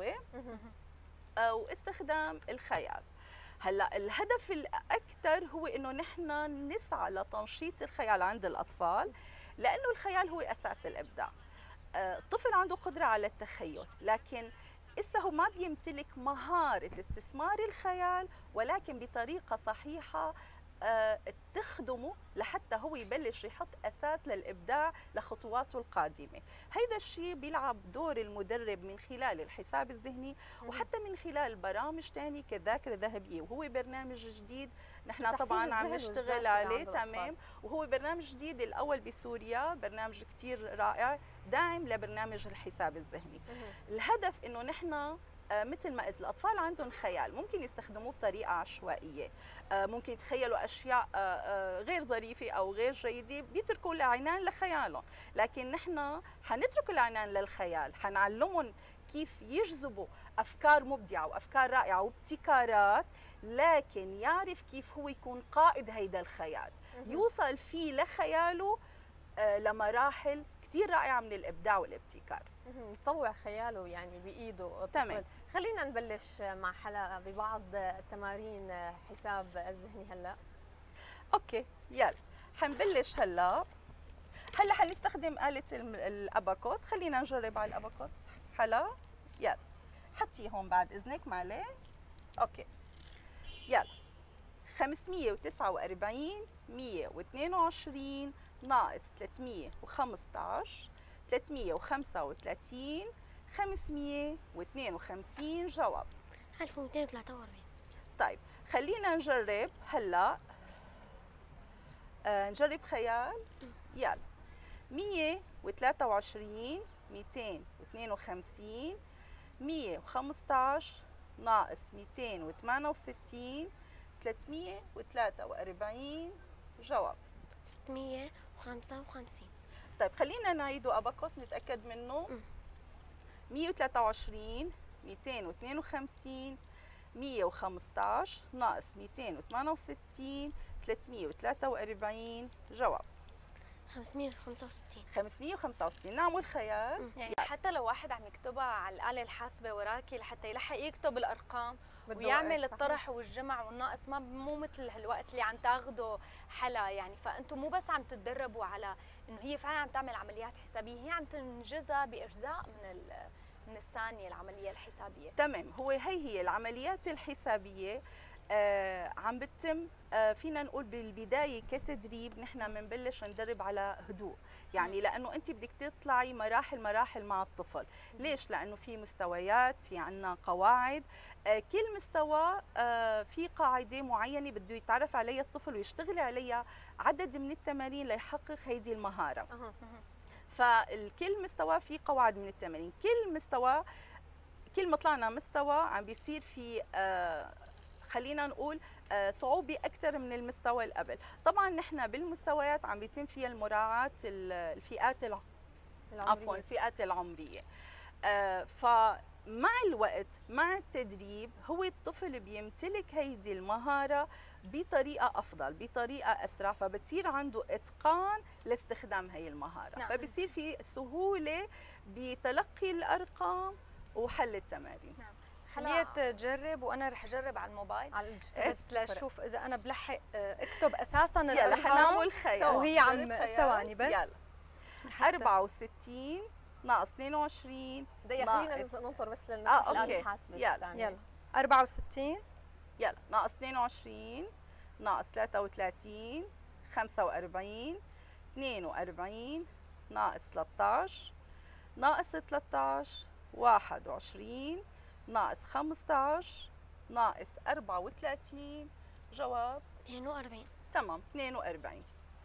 واستخدام الخيال. هلا الهدف الأكثر هو إنه نحن نسعى لتنشيط الخيال عند الأطفال، لأنه الخيال هو أساس الإبداع. الطفل عنده قدرة على التخيل، لكن إسا هو ما بيمتلك مهارة استثمار الخيال، ولكن بطريقة صحيحة تخدمه لحتى هو يبلش يحط أساس للإبداع لخطواته القادمة. هيدا الشيء بيلعب دور المدرب من خلال الحساب الذهني، وحتى من خلال برامج تانية كالذاكرة الذهبية، وهو برنامج جديد نحن طبعا عم نشتغل عليه. تمام. وهو برنامج جديد الأول بسوريا، برنامج كتير رائع داعم لبرنامج الحساب الذهني. الهدف إنه نحن مثل ما قلت الأطفال عندهم خيال، ممكن يستخدموه بطريقة عشوائية، ممكن يتخيلوا أشياء غير ظريفة أو غير جيدة، بيتركوا العنان لخيالهم. لكن نحن حنترك العنان للخيال، حنعلمهم كيف يجذبوا أفكار مبدعة وأفكار رائعة وابتكارات، لكن يعرف كيف هو يكون قائد هيدا الخيال، يوصل فيه لخياله لمراحل كتير رائعة من الإبداع والابتكار. يطوع خياله يعني بإيده. تمام. خلينا نبلش مع حلا ببعض التمارين حساب الذهني هلا. اوكي يلا حنبلش هلا حنستخدم آلة الأباكوس. خلينا نجرب على الأباكوس. حلا يلا حطيه هون بعد إذنك معليه. اوكي يلا 549 122 ناقص 315 335 552 جواب 1243. طيب خلينا نجرب هلا نجرب خيال. يلا 123 252 115 ناقص 268 343 جواب 655. طيب خلينا نعيده أباكوس نتأكد منه. 123 252 115 ناقص 268 343 جواب 565. 565. نعمل خيال. يعني حتى لو واحد عم يكتبها على الآلة الحاسبة وراكي لحتى يلحق يكتب الأرقام ويعمل الطرح والجمع والناقص، ما مو مثل هالوقت اللي عم تاخده حلا يعني. فأنتم مو بس عم تتدربوا على إنه هي فعلا عم تعمل عمليات حسابية، هي عم تنجزها بأجزاء من الثانية العملية الحسابية. تمام. هي العمليات الحسابية عم بتتم فينا نقول بالبداية كتدريب. نحن بنبلش ندرب على هدوء، يعني لأنه أنت بدك تطلعي مراحل مع الطفل. ليش؟ لأنه في مستويات، في عنا قواعد، كل مستوى في قاعدة معينة بده يتعرف عليها الطفل ويشتغل عليها عدد من التمارين ليحقق هيدي المهارة. فالكل مستوى في قواعد من التمارين، كل ما طلعنا مستوى عم بيصير في خلينا نقول صعوبة أكثر من المستوى اللي قبل. طبعا نحن بالمستويات عم بيتم فيها المراعاة الفئات عفوا الفئات العمرية. فمع الوقت مع التدريب هو الطفل بيمتلك هيدي المهارة بطريقة أفضل، بطريقة أسرع، فبتصير عنده إتقان لاستخدام هي المهارة. نعم. فبصير في سهولة بتلقي الأرقام وحل التمارين. نعم. خليت تجرب وانا رح اجرب على الموبايل على بس لاشوف اذا انا بلحق اكتب اساسا يلا حنعمل خيال وهي عم ثواني بس. يلا 64 ناقص 22 دقيقة خلينا ننطر بس لنفتح الآلة الحاسبة. يلا 64 يلا ناقص 22 ناقص 33 45 42 ناقص 13 ناقص 13 21 ناقص 15 ناقص 34 جواب 42. تمام 42.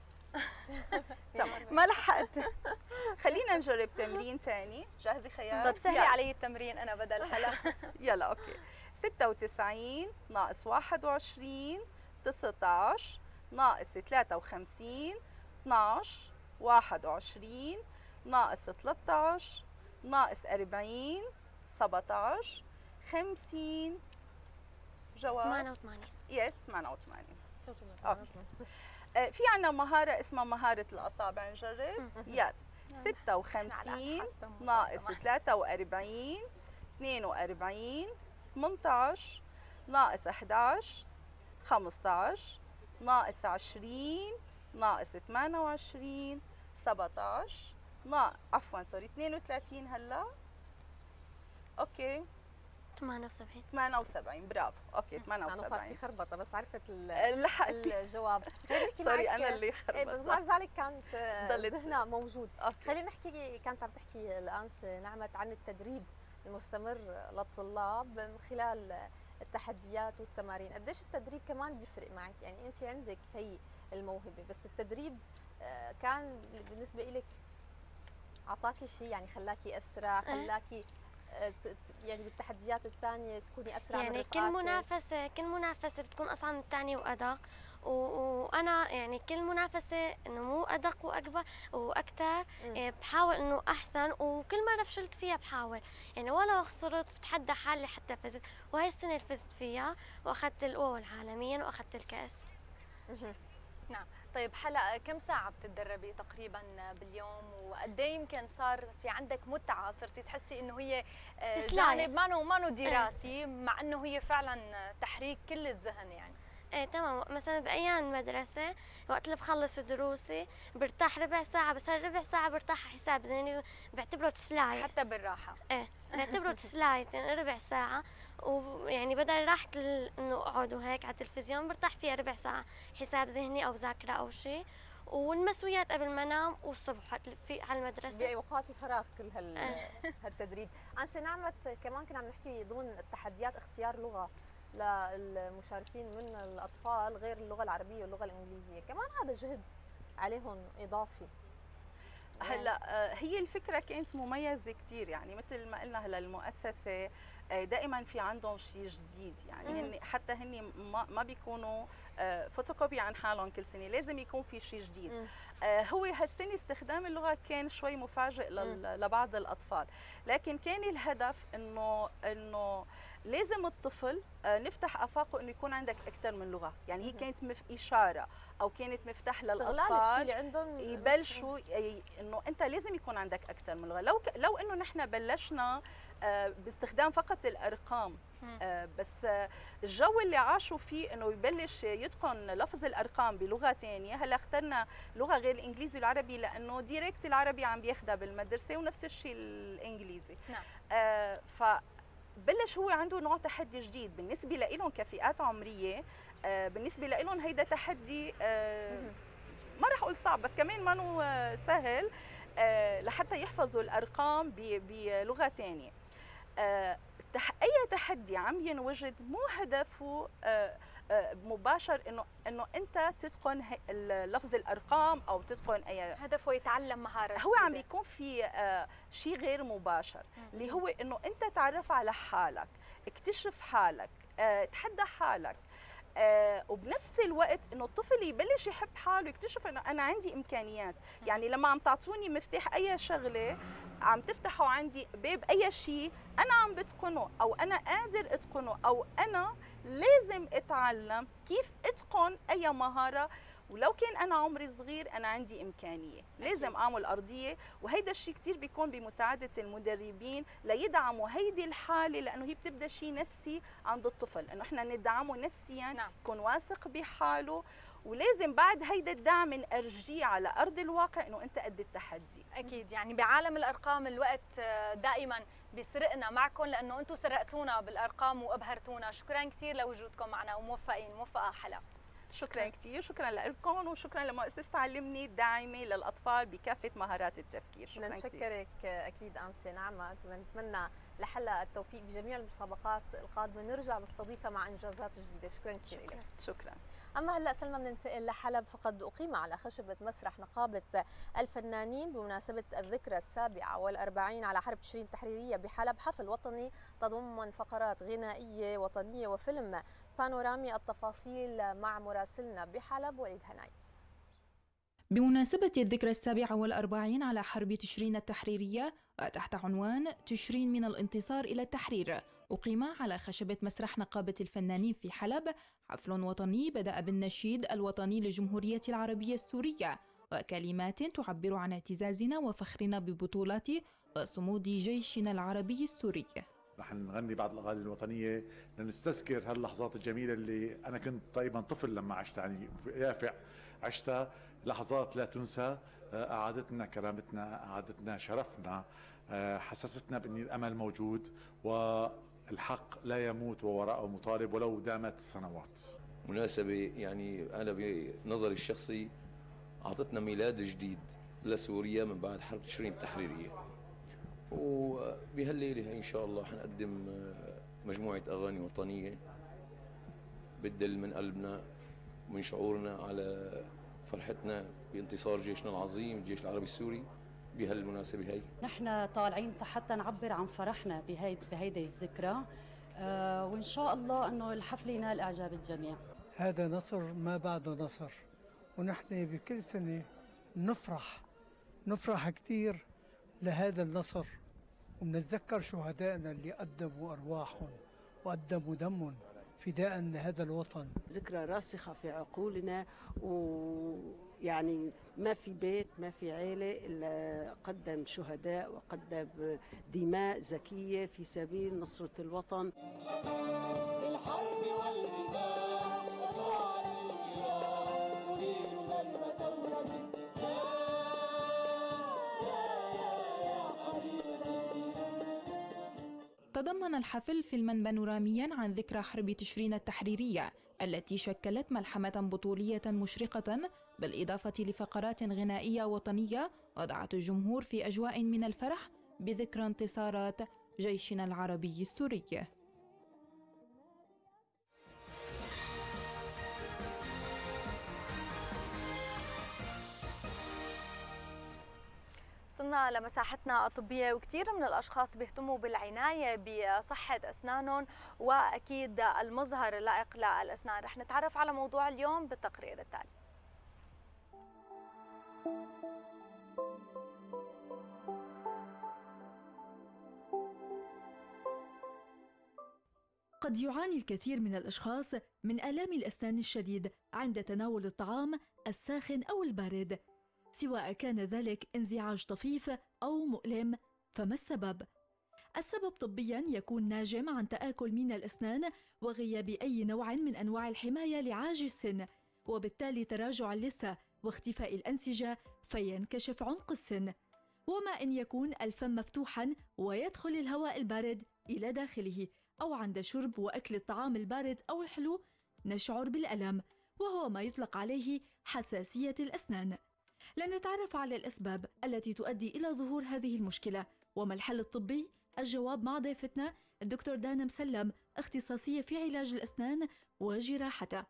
تمام ما لحقت. خلينا نجرب تمرين ثاني. جاهزة خيال؟ طيب سهلي علي التمرين انا بدل هلا. يلا اوكي. 96 ناقص 21 19 ناقص 53 12 21 ناقص 13 ناقص 40 17 50 جواب 88. يس 88. اوكي. في عنا مهارة اسمها مهارة الأصابع، نجرب؟ يلا 56 ناقص 43 42 18 ناقص 11 15 ناقص 20 ناقص 28 17 عفوا سوري 32 هلا. اوكي 78 برافو. اوكي 78. انا صار في خربطه بس عرفت الجواب. سوري انا اللي خربطت. بس مع ذلك كانت ضلت ذهنها موجود. أوكي. خلينا نحكي، كانت عم تحكي الانس نعمت عن التدريب المستمر للطلاب من خلال التحديات والتمارين. قديش التدريب كمان بيفرق معك؟ يعني انت عندك هي الموهبه بس التدريب كان بالنسبه لك اعطاكي شيء، يعني خلاكي اسرع، خلاكي يعني بالتحديات الثانيه تكوني اسرع يعني من رفقاتك؟ كل منافسه بتكون اصعب من الثانيه وادق، وانا يعني كل منافسه انه مو ادق واكبر واكثر بحاول انه احسن، وكل مره فشلت فيها بحاول يعني ولو خسرت بتحدى حالي حتى فزت، وهي السنه فزت فيها واخذت الاول عالميا واخذت الكاس. نعم. طيب حلا كم ساعة بتتدربي تقريبا باليوم، وقد ايه يمكن صار في عندك متعة صرتي تحسي انه هي جانب مانو دراسي مع انه هي فعلا تحريك كل الذهن يعني؟ ايه تمام. مثلا بايام المدرسه وقت اللي بخلص دروسي برتاح ربع ساعه، بس هالربع ساعه برتاح حساب ذهني بعتبره تسلايه حتى بالراحه. ايه بعتبره تسلايه يعني ربع ساعه، ويعني بدل راحه انه اقعد وهيك على التلفزيون برتاح فيها ربع ساعه حساب ذهني او ذاكره او شيء، والمسويات قبل ما انام والصبح في على المدرسه باوقات الفراغ كل هالتدريب. انسه نعمت كمان كنا عم نحكي ضمن التحديات اختيار لغه للمشاركين من الاطفال غير اللغه العربيه واللغه الانجليزيه، كمان هذا جهد عليهم اضافي. هلا هي الفكره كانت مميزه كثير، يعني مثل ما قلنا هلا المؤسسه دائما في عندهم شيء جديد، يعني حتى هن ما بيكونوا فوتوكوبي عن حالهم كل سنه، لازم يكون في شيء جديد. هو هالسنه استخدام اللغه كان شوي مفاجئ لبعض الاطفال، لكن كان الهدف انه لازم الطفل نفتح افاقه انه يكون عندك اكثر من لغه، يعني هي كانت اشاره او كانت مفتاح للاطفال الشيء اللي عندهم يبلشوا انه انت لازم يكون عندك اكثر من لغه. لو انه نحن بلشنا باستخدام فقط الارقام بس الجو اللي عاشوا فيه انه يبلش يتقن لفظ الارقام بلغه ثانيه. هلا اخترنا لغه غير الانجليزي والعربي لانه ديريكت العربي عم بياخذها بالمدرسه ونفس الشيء الانجليزي. نعم. بلش هو عنده نوع تحدي جديد بالنسبه لهم كفئات عمريه. بالنسبه لهم هيدا تحدي ما راح اقول صعب بس كمان ما سهل لحتى يحفظوا الارقام بلغه ثانيه. اي تحدي عم ينوجد مو هدفه مباشر انه انت تتقن لفظ الارقام او تتقن اي هدفه يتعلم مهارات. هو عم بيكون في شيء غير مباشر اللي هو انه انت تعرف على حالك، اكتشف حالك، تحدى حالك، وبنفس الوقت انه الطفل يبلش يحب حاله، يكتشف انه انا عندي امكانيات. يعني لما عم تعطوني مفتاح اي شغله عم تفتحوا عندي باب اي شيء انا عم بتقنه، او انا قادر اتقنه، او انا لازم اتعلم كيف اتقن اي مهاره. ولو كان انا عمري صغير انا عندي امكانيه، لازم اعمل ارضيه. وهيدا الشيء كثير بيكون بمساعده المدربين ليدعموا هيدي الحاله، لانه هي بتبدا شيء نفسي عند الطفل، انه احنا ندعمه نفسيا، يكون واثق بحاله. ولازم بعد هيدا الدعم نرجيه على ارض الواقع انه انت قد التحدي. اكيد، يعني بعالم الارقام الوقت دائما بيسرقنا معكم، لانه انتم سرقتونا بالارقام وابهرتونا. شكرا كثير لوجودكم معنا، وموفقين. موفقه حلا. شكرا كثير، شكرا لكم، وشكرا لمؤسسة علمني الداعمة للأطفال بكافة مهارات التفكير. شكرا كثير. نشكرك أكيد أنسة نعمت، ونتمنى لحلا التوفيق بجميع المسابقات القادمة، نرجع نستضيفها مع إنجازات جديدة. شكرا كثير لك. شكرا. أما هلا سلمى بننتقل لحلب، فقد أقيم على خشبة مسرح نقابة الفنانين بمناسبة الذكرى 47 على حرب تشرين التحريرية بحلب حفل وطني تضمن فقرات غنائية وطنية وفيلم بانورامي. التفاصيل مع مراسلنا بحلب وليد هناي. بمناسبة الذكرى 47 على حرب تشرين التحريرية وتحت عنوان تشرين من الانتصار إلى التحرير، أقيم على خشبة مسرح نقابة الفنانين في حلب حفل وطني بدأ بالنشيد الوطني للجمهورية العربية السورية وكلمات تعبر عن اعتزازنا وفخرنا ببطولات وصمود جيشنا العربي السوري. رح نغني بعض الأغاني الوطنية لنستذكر هاللحظات الجميلة اللي أنا كنت تقريبا طفل لما عشتها، يعني يافع عشتها، لحظات لا تنسى، أعادتنا كرامتنا، أعادتنا شرفنا، حسستنا بأن الأمل موجود والحق لا يموت ووراءه مطالب ولو دامت السنوات. مناسبة يعني أنا بنظري الشخصي أعطتنا ميلاد جديد لسوريا من بعد حرب تشرين التحريرية، وبهالليلة هي إن شاء الله حنقدم مجموعة أغاني وطنية بتدل من قلبنا ومن شعورنا على فرحتنا بانتصار جيشنا العظيم الجيش العربي السوري بهالمناسبة هي. نحن طالعين حتى نعبر عن فرحنا بهيدي الذكرى، وإن شاء الله أنه الحفل ينال إعجاب الجميع. هذا نصر ما بعده نصر، ونحن بكل سنة نفرح كثير لهذا النصر، ونتذكر شهدائنا اللي قدموا أرواحهم وقدموا دمهم فداء لهذا الوطن. ذكرى راسخة في عقولنا، ويعني ما في بيت ما في عيلة إلا قدم شهداء وقدم دماء زكية في سبيل نصرة الوطن. تضمن الحفل فيلما بانوراميا عن ذكرى حرب تشرين التحريرية التي شكلت ملحمة بطولية مشرقة، بالإضافة لفقرات غنائية وطنية وضعت الجمهور في أجواء من الفرح بذكرى انتصارات جيشنا العربي السوري. وصلنا لمساحتنا الطبية، وكثير من الأشخاص بيهتموا بالعناية بصحة أسنانهم وأكيد المظهر اللائق للأسنان. رح نتعرف على موضوع اليوم بالتقرير التالي. قد يعاني الكثير من الأشخاص من آلام الأسنان الشديد عند تناول الطعام الساخن أو البارد، سواء كان ذلك انزعاج طفيف أو مؤلم. فما السبب؟ السبب طبيا يكون ناجم عن تآكل من الأسنان وغياب أي نوع من أنواع الحماية لعاج السن، وبالتالي تراجع اللثة واختفاء الأنسجة فينكشف عنق السن. وما إن يكون الفم مفتوحا ويدخل الهواء البارد إلى داخله، أو عند شرب وأكل الطعام البارد أو الحلو نشعر بالألم، وهو ما يطلق عليه حساسية الأسنان. لنتعرف على الأسباب التي تؤدي إلى ظهور هذه المشكلة وما الحل الطبي. الجواب مع ضيفتنا الدكتور دانا مسلم، اختصاصية في علاج الأسنان وجراحته.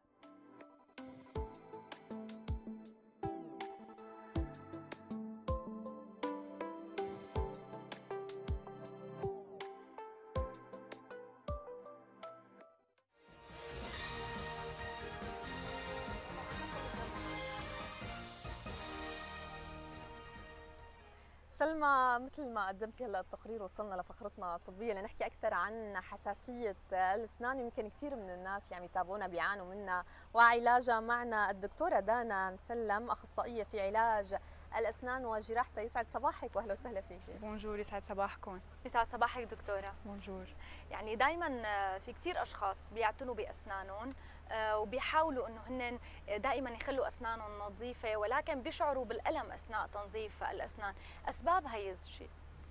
سلمى، مثل ما قدمتي هلا التقرير وصلنا لفقرتنا الطبيه لنحكي اكثر عن حساسيه الاسنان. يمكن كثير من الناس اللي عم يتابعونا بيعانوا منها وعلاجها. معنا الدكتوره دانا مسلم، اخصائيه في علاج الاسنان وجراحتها. يسعد صباحك واهلا وسهلا فيكي. بونجور، يسعد صباحكم. يسعد صباحك دكتوره. بونجور. يعني دائما في كثير اشخاص بيعتنوا باسنانهم وبيحاولوا انه هن دائما يخلوا اسنانهم نظيفه، ولكن بيشعروا بالالم اثناء تنظيف الاسنان. اسباب هي الشيء؟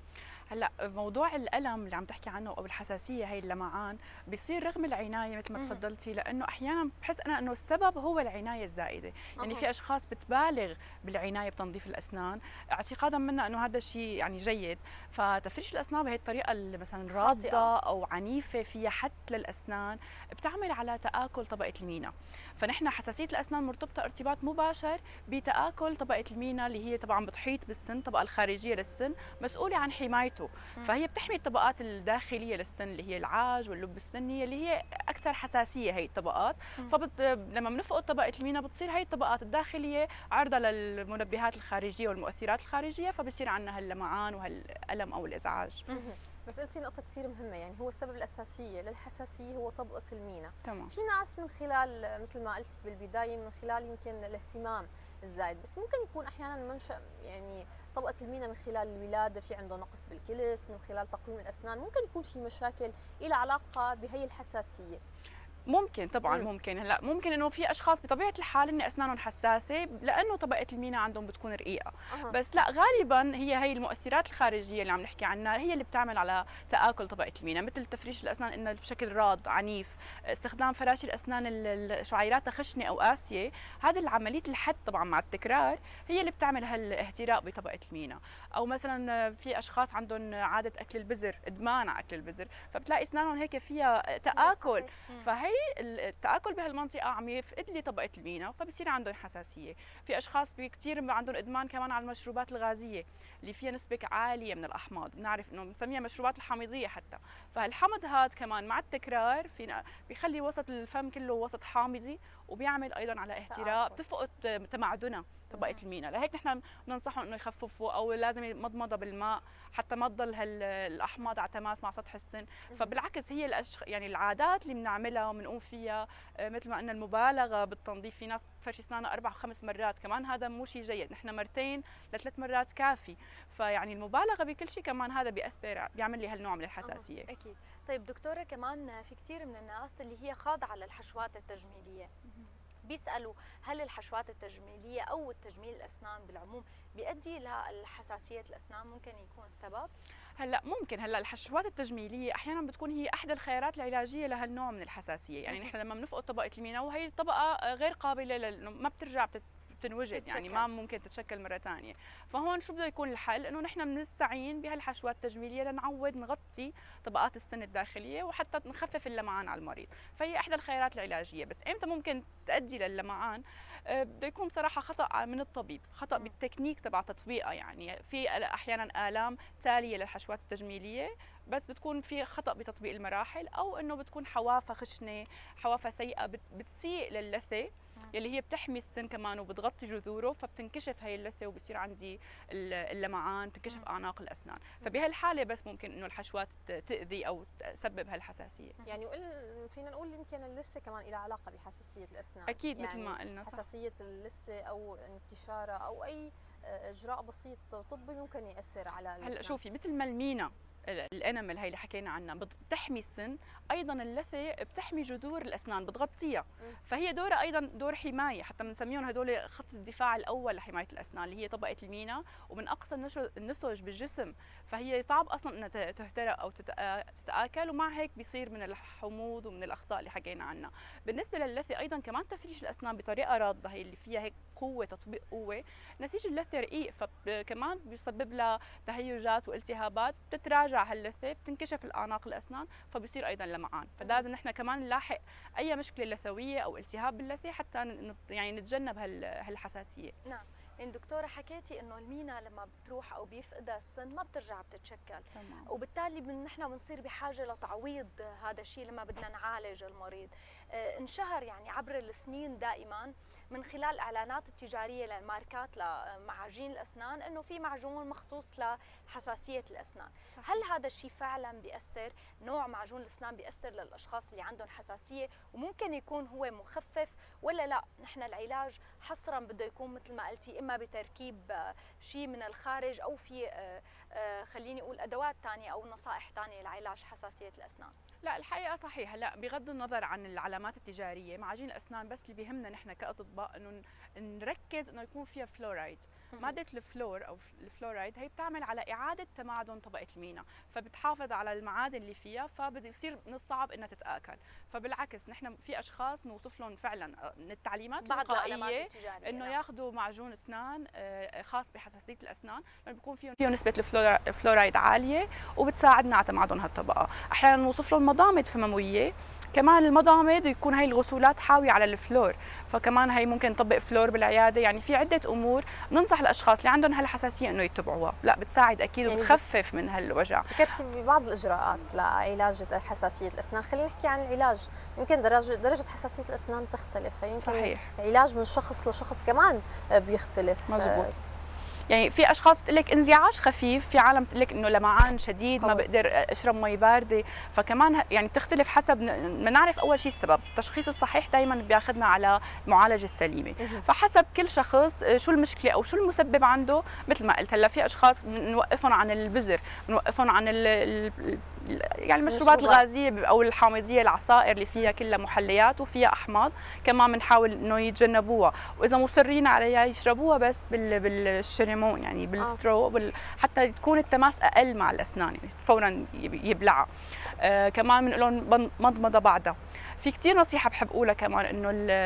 هلا موضوع الالم اللي عم تحكي عنه او الحساسيه، هي اللمعان، بيصير رغم العنايه مثل ما تفضلتي، لانه احيانا بحس انا انه السبب هو العنايه الزائده. يعني في اشخاص بتبالغ بالعنايه بتنظيف الاسنان اعتقادا منها انه هذا الشيء يعني جيد، فتفريش الاسنان بهي الطريقه اللي مثلا راضه او عنيفه فيها حت للاسنان بتعمل على تاكل طبقه المينا. فنحن حساسيه الاسنان مرتبطه ارتباط مباشر بتاكل طبقه المينا اللي هي طبعا بتحيط بالسن، الطبقه الخارجيه للسن مسؤوله عن حمايته. فهي بتحمي الطبقات الداخليه للسن اللي هي العاج واللب السنيه اللي هي اكثر حساسيه هي الطبقات. لما بنفقد طبقه المينا بتصير هي الطبقات الداخليه عرضه للمنبهات الخارجيه والمؤثرات الخارجيه، فبصير عندنا هاللمعان وهالالم او الازعاج. بس قلتي نقطة كثير مهمة، يعني هو السبب الأساسية للحساسية هو طبقة المينا. تمام. في ناس من خلال مثل ما قلتي بالبداية من خلال يمكن الاهتمام الزايد، بس ممكن يكون أحيانا منشأ يعني طبقة المينا من خلال الولادة، في عنده نقص بالكلس، من خلال تقويم الأسنان، ممكن يكون في مشاكل إلى علاقة بهي الحساسية. ممكن طبعا ممكن. هلا ممكن انه في اشخاص بطبيعه الحال ان اسنانهم حساسه لانه طبقه المينا عندهم بتكون رقيقه، بس لا، غالبا هي المؤثرات الخارجيه اللي عم نحكي عنها هي اللي بتعمل على تاكل طبقه المينا، مثل تفريش الاسنان انه بشكل راض عنيف، استخدام فراشي الاسنان شعيراتها خشنه او قاسيه. هذا العمليه الحد طبعا مع التكرار هي اللي بتعمل هالاهتراء بطبقه المينا. او مثلا في اشخاص عندهم عاده اكل البزر، ادمان على اكل البزر، فبتلاقي اسنانهم هيك فيها تاكل، فهي التآكل بهالمنطقة عم يفقد لي طبقة المينا، فبصير عندهم حساسية. في أشخاص كثير عندهم إدمان كمان على المشروبات الغازية اللي فيها نسبة عالية من الأحماض، بنعرف إنه بنسميها مشروبات الحامضية حتى. فالحمض هذا كمان مع التكرار بيخلي وسط الفم كله وسط حامضي، وبيعمل أيضا على اهتراء، بتفقد تمعدنها طبقة المينا. لهيك نحن بننصحهم إنه يخففوا أو لازم مضمضة بالماء حتى ما تضل الأحماض على تماس مع سطح السن. فبالعكس هي يعني العادات اللي بنعملها وبنقوم فيها، مثل ما قلنا المبالغه بالتنظيف، في ناس بتفرش اسنانها 4 و5 مرات، كمان هذا مو شيء جيد، نحن 2 ل3 مرات كافي. فيعني المبالغه بكل شيء كمان هذا بياثر، بيعمل لي هالنوع من الحساسيه. اكيد. طيب دكتوره، كمان في كثير من الناس اللي هي خاضعه للحشوات التجميليه، بيسالوا هل الحشوات التجميليه او التجميل الاسنان بالعموم بيؤدي لحساسيه الاسنان؟ ممكن يكون سبب؟ هلا ممكن. هلا الحشوات التجميليه احيانا بتكون هي احد الخيارات العلاجيه لهالنوع من الحساسيه. يعني نحن لما بنفقد طبقه المينا وهي الطبقه غير قابله لانه ما بترجع بتنوجد، يعني ما ممكن تتشكل مره ثانيه. فهون شو بده يكون الحل؟ انه نحن بنستعين بهالحشوات التجميليه لنعود نغطي طبقات السن الداخليه وحتى نخفف اللمعان على المريض. فهي احدى الخيارات العلاجيه. بس امتى ممكن تؤدي للمعان؟ بده يكون بصراحه خطا من الطبيب، خطا بالتكنيك تبع تطبيقها. يعني في احيانا الام تاليه للحشوات التجميليه، بس بتكون في خطا بتطبيق المراحل، او انه بتكون حوافه خشنه، حوافه سيئه بتسيء للثه يلي هي بتحمي السن كمان وبتغطي جذوره، فبتنكشف هي اللثه وبصير عندي اللمعان، بتنكشف اعناق الاسنان. فبهالحاله بس ممكن انه الحشوات تاذي او تسبب هالحساسيه. يعني فينا نقول يمكن اللثه كمان لها علاقه بحساسيه الاسنان. اكيد يعني مثل ما قلنا، صح. حساسيه اللثه او انكشارها او اي اجراء بسيط طبي ممكن ياثر على الاسنان. هلا شوفي، مثل ما المينا الانامل هي اللي حكينا عنها بتحمي السن، ايضا اللثه بتحمي جذور الاسنان، بتغطيها. فهي دورها ايضا دور حمايه، حتى بنسميهم هدول خط الدفاع الاول لحمايه الاسنان اللي هي طبقه المينا، ومن اقصى النسج بالجسم، فهي صعب اصلا انها تهترئ او تتاكل، ومع هيك بيصير من الحموض ومن الاخطاء اللي حكينا عنها. بالنسبه للثه ايضا كمان تفريش الاسنان بطريقه راضه، هي اللي فيها هيك قوه، تطبيق قوه، نسيج اللثه رقيق، فكمان بيسبب لها تهيجات والتهابات، بتتراجع هاللثه، بتنكشف الاعناق الاسنان، فبصير ايضا لمعان. فلازم نحن كمان نلاحق اي مشكله لثويه او التهاب باللثه حتى يعني نتجنب هالحساسيه. نعم. يعني دكتوره حكيتي انه المينا لما بتروح او بيفقدها السن ما بترجع بتتشكل، وبالتالي نحن بنصير بحاجه لتعويض هذا الشيء لما بدنا نعالج المريض. انشهر يعني عبر السنين دائما من خلال الاعلانات التجاريه للماركات لمعاجين الاسنان انه في معجون مخصوص لحساسيه الاسنان. هل هذا الشيء فعلا بياثر؟ نوع معجون الاسنان بياثر للاشخاص اللي عندهم حساسيه وممكن يكون هو مخفف ولا لا؟ نحن العلاج حصرا بده يكون مثل ما قلتي اما بتركيب شيء من الخارج او في خليني اقول ادوات ثانيه او نصائح ثانيه لعلاج حساسيه الاسنان. لا الحقيقه صحيح. لا بغض النظر عن العلامات التجاريه، معاجين الاسنان بس اللي بيهمنا نحن كاطباء انه نركز انه يكون فيها فلورايد. ماده الفلور او الفلورايد هي بتعمل على اعاده تمعدن طبقه المينا، فبتحافظ على المعادن اللي فيها، فبصير من الصعب انها تتاكل. فبالعكس نحن في اشخاص نوصف لهم فعلا من التعليمات الوقائيه انه ياخذوا معجون اسنان خاص بحساسيه الاسنان، لانه بيكون فيه نسبه الفلورايد عاليه وبتساعدنا على تمعدن هالطبقه. احيانا نوصف لهم مضامض فمويه، كمان المضامض يكون هي الغسولات حاويه على الفلور، فكمان هي ممكن نطبق فلور بالعياده. يعني في عده امور بننصح الاشخاص اللي عندهم هالحساسيه انه يتبعوها، لا بتساعد اكيد وبتخفف من هالوجع. ذكرتي ببعض الاجراءات لعلاج حساسيه الاسنان، خلينا نحكي عن العلاج. يمكن درجه حساسيه الاسنان تختلف، فيمكن صحيح. العلاج من شخص لشخص كمان بيختلف. مزبوط. يعني في اشخاص بتقول لك انزعاج خفيف، في عالم بتقول لك انه لمعان شديد ما بقدر اشرب مي بارده، فكمان يعني بتختلف حسب ما نعرف اول شيء السبب. التشخيص الصحيح دائما بياخذنا على المعالجه السليمه، فحسب كل شخص شو المشكله او شو المسبب عنده. مثل ما قلت هلا في اشخاص بنوقفهم عن البذر، بنوقفهم عن يعني المشروبات الغازيه او الحامضيه، العصائر اللي فيها كلها محليات وفيها احماض، كمان بنحاول انه يتجنبوها، واذا مصرين عليها يشربوها بس بالشريمون يعني بالسترو، حتى تكون التماس اقل مع الاسنان، يعني فورا يبلعها. كمان بنقول لهم مضمضه بعدها. في كثير نصيحه بحب اقولها كمان، انه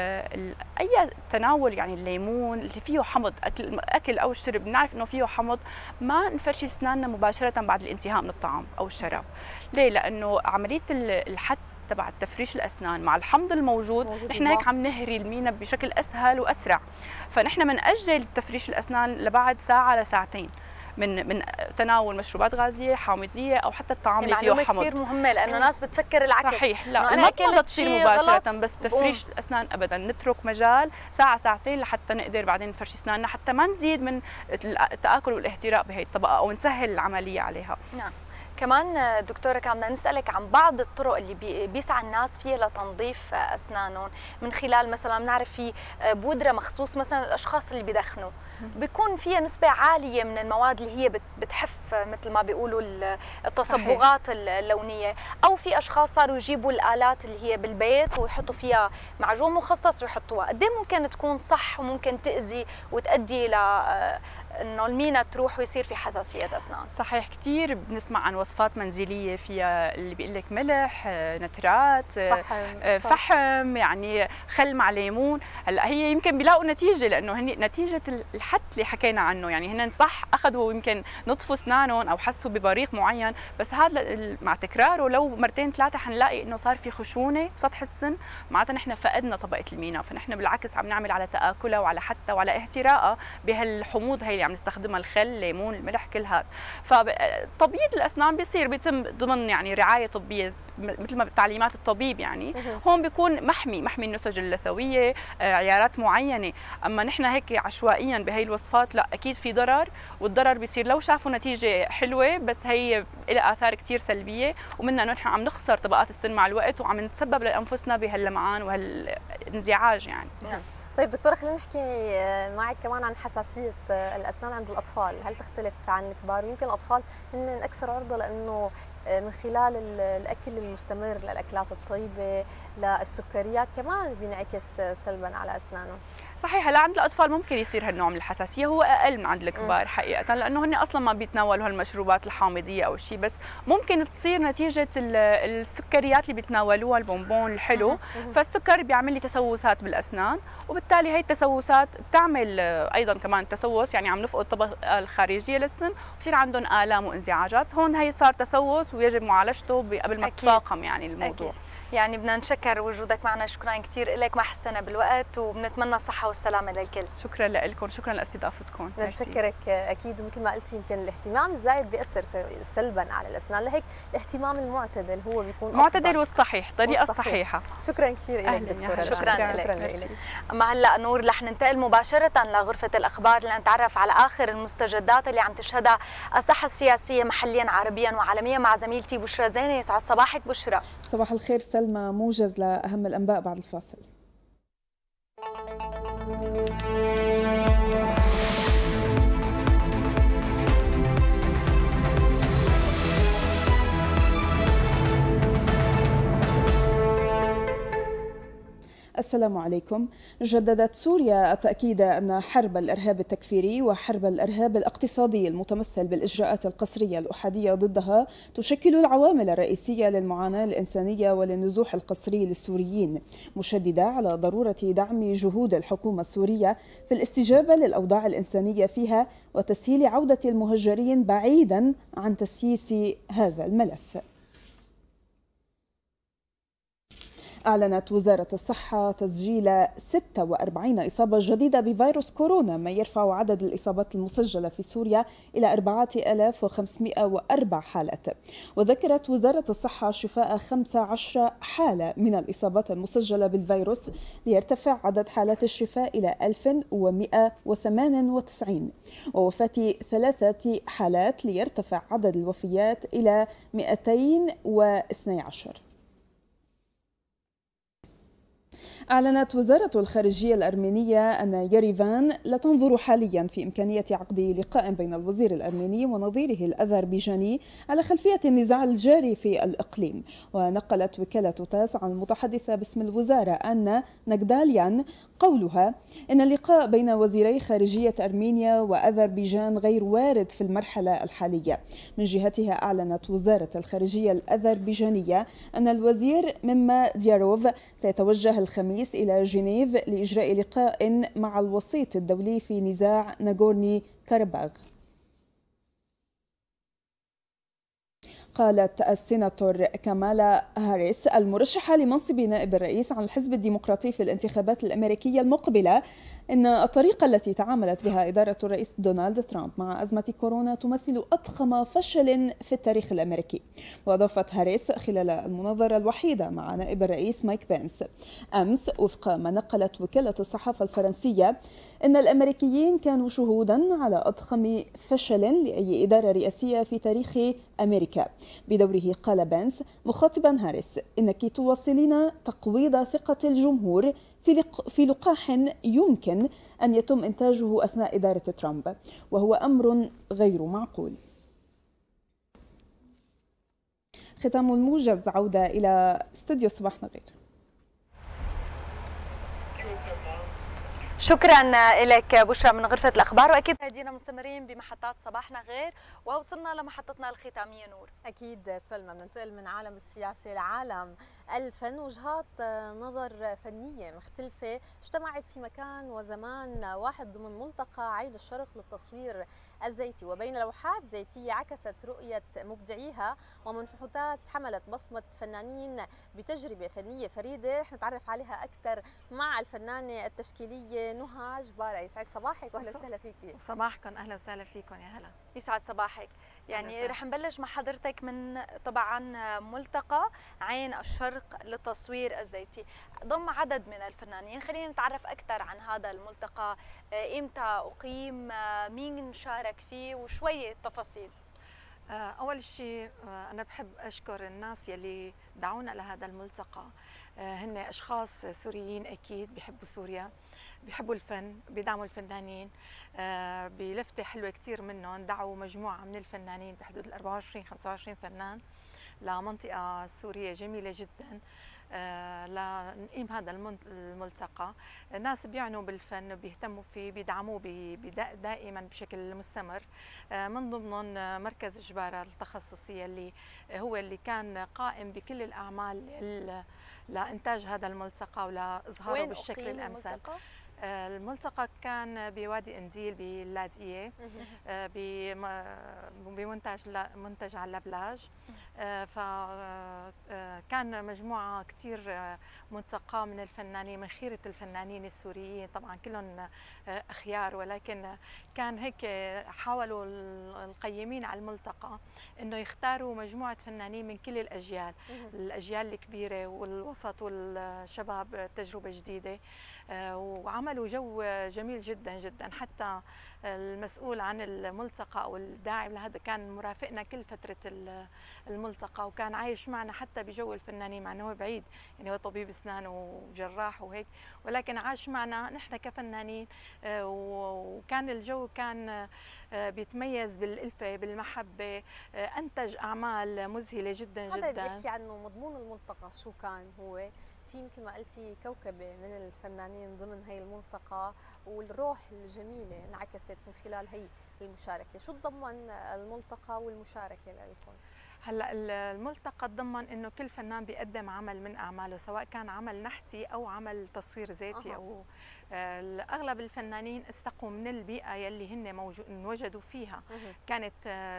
اي تناول يعني الليمون اللي فيه حمض، اكل او الشرب بنعرف انه فيه حمض، ما نفرشي اسناننا مباشره بعد الانتهاء من الطعام او الشراب. ليه؟ لانه عمليه الحد تبع تفريش الاسنان مع الحمض الموجود نحن هيك عم نهري المينا بشكل اسهل واسرع، فنحن بنأجل تفريش الاسنان لبعد ساعه لساعتين من تناول مشروبات غازيه حامضيه او حتى الطعام اللي فيه حمض. كثير مهمه لانه ناس بتفكر العكس. صحيح. لا المضمضه تصير مباشره، بس تفريش الاسنان ابدا نترك مجال ساعه ساعتين لحتى نقدر بعدين نفرش اسناننا، حتى ما نزيد من التاكل والاهتراء بهي الطبقه او نسهل العمليه عليها. نعم. كمان دكتورة كان بدنا نسألك عن بعض الطرق اللي بيسعى الناس فيها لتنظيف أسنانهم، من خلال مثلا بنعرف في بودرة مخصوص مثلا الأشخاص اللي بيدخنوا بيكون فيها نسبة عالية من المواد اللي هي بتحف مثل ما بيقولوا التصبغات اللونية، أو في أشخاص صاروا يجيبوا الآلات اللي هي بالبيت ويحطوا فيها معجون مخصص ويحطوها. قد ايه ممكن تكون صح وممكن تأذي وتؤدي ل انه المينا تروح ويصير في حساسيه اسنان؟ صحيح. كثير بنسمع عن وصفات منزليه فيها اللي بيقول لك ملح، نترات، فحم، يعني خل مع ليمون. هلا هي يمكن بيلاقوا نتيجه، لانه هن نتيجه الحد اللي حكينا عنه، يعني هن صح اخذوا يمكن نطفوا اسنانهم او حسوا ببريق معين، بس هذا مع تكراره لو مرتين ثلاثه حنلاقي انه صار في خشونه بسطح السن، معناتها نحن فقدنا طبقه المينا، فنحن بالعكس عم نعمل على تاكلها وعلى حتى وعلى اهتراءها بهالحموض هي عم نستخدمها، الخل، الليمون، الملح، كل هذا. فتبييض الاسنان بيتم ضمن يعني رعايه طبيه مثل ما تعليمات الطبيب، يعني هون بيكون محمي النسج اللثويه، عيارات معينه. اما نحن هيك عشوائيا بهي الوصفات لا، اكيد في ضرر، والضرر بيصير لو شافوا نتيجه حلوه بس هي لها اثار كثير سلبيه، ومنها انه نحن عم نخسر طبقات السن مع الوقت وعم نتسبب لانفسنا بهاللمعان وهالانزعاج يعني. طيب دكتورة، خلينا نحكي معك كمان عن حساسية الأسنان عند الأطفال. هل تختلف عن الكبار؟ ويمكن الأطفال هن أكثر عرضة لأنه من خلال الأكل المستمر للأكلات الطيبة للسكريات كمان بينعكس سلبا على أسنانهم. صحيح. هلا عند الاطفال ممكن يصير هالنوع من الحساسيه، هو اقل من عند الكبار حقيقه، لانه هن اصلا ما بيتناولوا هالمشروبات الحامضيه او شيء، بس ممكن تصير نتيجه السكريات اللي بيتناولوها، البونبون الحلو، فالسكر بيعمل لي تسوسات بالاسنان، وبالتالي هي التسوسات بتعمل ايضا كمان تسوس، يعني عم نفقد الطبقه الخارجيه للسن وبصير عندهم الام وانزعاجات. هون هي صار تسوس ويجب معالجته قبل ما تتفاقم يعني الموضوع. أكيد. يعني بدنا نشكر وجودك معنا، شكرا كثير لك، ما حسنا بالوقت، وبنتمنى الصحة والسلامة للكل. شكرا لكم، شكرا لاستضافتكم. نشكرك اكيد، ومثل ما قلتي يمكن الاهتمام الزايد بيأثر سلبا على الاسنان، لهيك الاهتمام المعتدل هو بيكون معتدل والصحيح، الطريقة الصحيحة. شكرا كثير لك دكتورة. شكرا لك. اما هلا نور رح ننتقل مباشرة لغرفة الاخبار لنتعرف على اخر المستجدات اللي عم تشهدها الساحة السياسية محليا عربيا وعالميا مع زميلتي بشرى زينة. يسعد صباحك بشرى. صباح الخير سلمى، موجز لأهم الأنباء بعد الفاصل. السلام عليكم. جددت سوريا التأكيد أن حرب الإرهاب التكفيري وحرب الإرهاب الاقتصادي المتمثل بالإجراءات القسرية الأحادية ضدها تشكل العوامل الرئيسية للمعاناة الإنسانية وللنزوح القسري للسوريين، مشددة على ضرورة دعم جهود الحكومة السورية في الاستجابة للأوضاع الإنسانية فيها وتسهيل عودة المهجرين بعيدا عن تسييس هذا الملف. أعلنت وزارة الصحة تسجيل 46 إصابة جديدة بفيروس كورونا، ما يرفع عدد الإصابات المسجلة في سوريا إلى 4504 حالات. وذكرت وزارة الصحة شفاء 15 حالة من الإصابات المسجلة بالفيروس، ليرتفع عدد حالات الشفاء إلى 1198، ووفاة 3 حالات ليرتفع عدد الوفيات إلى 212. أعلنت وزارة الخارجية الأرمينية أن يريفان لا تنظر حاليا في إمكانية عقد لقاء بين الوزير الأرميني ونظيره الأذربيجاني على خلفية النزاع الجاري في الإقليم. ونقلت وكالة تاس عن المتحدثة باسم الوزارة أن نجداليان قولها إن اللقاء بين وزيري خارجية أرمينيا وأذربيجان غير وارد في المرحلة الحالية. من جهتها أعلنت وزارة الخارجية الأذربيجانية أن الوزير مما دياروف سيتوجه الخميس إلى جنيف لإجراء لقاء مع الوسيط الدولي في نزاع ناغورني كاراباغ. قالت السيناتور كامالا هاريس المرشحة لمنصب نائب الرئيس عن الحزب الديمقراطي في الانتخابات الأمريكية المقبلة إن الطريقة التي تعاملت بها إدارة الرئيس دونالد ترامب مع أزمة كورونا تمثل أضخم فشل في التاريخ الأمريكي. وأضافت هاريس خلال المناظرة الوحيدة مع نائب الرئيس مايك بينس أمس، وفق ما نقلت وكالة الصحافة الفرنسية، إن الأمريكيين كانوا شهودا على أضخم فشل لأي إدارة رئاسية في تاريخ أمريكا. بدوره قال بينس مخاطبا هاريس: إنك تواصلين تقويض ثقة الجمهور في لقاح يمكن أن يتم إنتاجه أثناء إدارة ترامب، وهو أمر غير معقول. ختام الموجز، عودة إلى استوديو صباحنا غير. شكرا لك بشرى من غرفة الأخبار، وأكيد هدينا مستمرين بمحطات صباحنا غير، ووصلنا لمحطتنا الختامية نور. أكيد سلمى، بننتقل من عالم السياسة لعالم الفن. وجهات نظر فنية مختلفة اجتمعت في مكان وزمان واحد ضمن ملتقى عين الشرق للتصوير الزيتي، وبين لوحات زيتية عكست رؤية مبدعيها ومنحوتات حملت بصمة فنانين بتجربة فنية فريدة. رح نتعرف عليها أكثر مع الفنانة التشكيلية نهى جبارة. يسعد صباحك واهلا وسهلا فيكي. صباحكم، اهلا وسهلا فيكم. يا هلا. يسعد صباحك. يعني رح نبلش مع حضرتك من طبعا ملتقى عين الشرق للتصوير الزيتي، ضم عدد من الفنانين. خلينا نتعرف اكثر عن هذا الملتقى، امتى اقيم، مين شارك فيه، وشويه تفاصيل. اول شيء انا بحب اشكر الناس يلي دعونا لهذا الملتقى. هن اشخاص سوريين اكيد بيحبوا سوريا، بيحبوا الفن، بيدعموا الفنانين. بلفتة حلوة كتير منهم دعوا مجموعة من الفنانين بحدود ال 24-25 فنان لمنطقة سورية جميلة جدا لنقيم هذا الملتقى. ناس بيعنوا بالفن، بيهتموا فيه، بيدعموه دائما بشكل مستمر. من ضمنهم مركز جبارة التخصصي اللي هو اللي كان قائم بكل الأعمال لإنتاج هذا الملتقى ولإظهاره بالشكل الأمثل. الملتقى كان بوادي انديل باللاذقيه بمنتج على البلاج. فكان مجموعة كتير منتقاة من الفنانين، من خيرة الفنانين السوريين، طبعا كلهم أخيار، ولكن كان هيك حاولوا القيمين على الملتقى إنه يختاروا مجموعة فنانين من كل الأجيال، الأجيال الكبيرة والوسط والشباب، تجربة جديدة. وعملوا جو جميل جدا جدا. حتى المسؤول عن الملتقى أو الداعم لهذا كان مرافقنا كل فترة الملتقى، وكان عايش معنا حتى بجو الفنانين، مع انه هو بعيد، يعني هو طبيب اسنان وجراح وهيك، ولكن عاش معنا نحن كفنانين. وكان الجو كان بيتميز بالألفة بالمحبة. أنتج أعمال مذهلة جدا هذا جدا. بيحكي عنه مضمون الملتقى شو كان هو. في مثل ما قلتي كوكبة من الفنانين ضمن هي الملتقى، والروح الجميلة انعكست من خلال هي المشاركة. شو تضمن الملتقى والمشاركة لكم؟ هلا الملتقى تضمن انه كل فنان بيقدم عمل من اعماله، سواء كان عمل نحتي او عمل تصوير ذاتي. او اغلب الفنانين استقوا من البيئه يلي هن انوجدوا فيها. كانت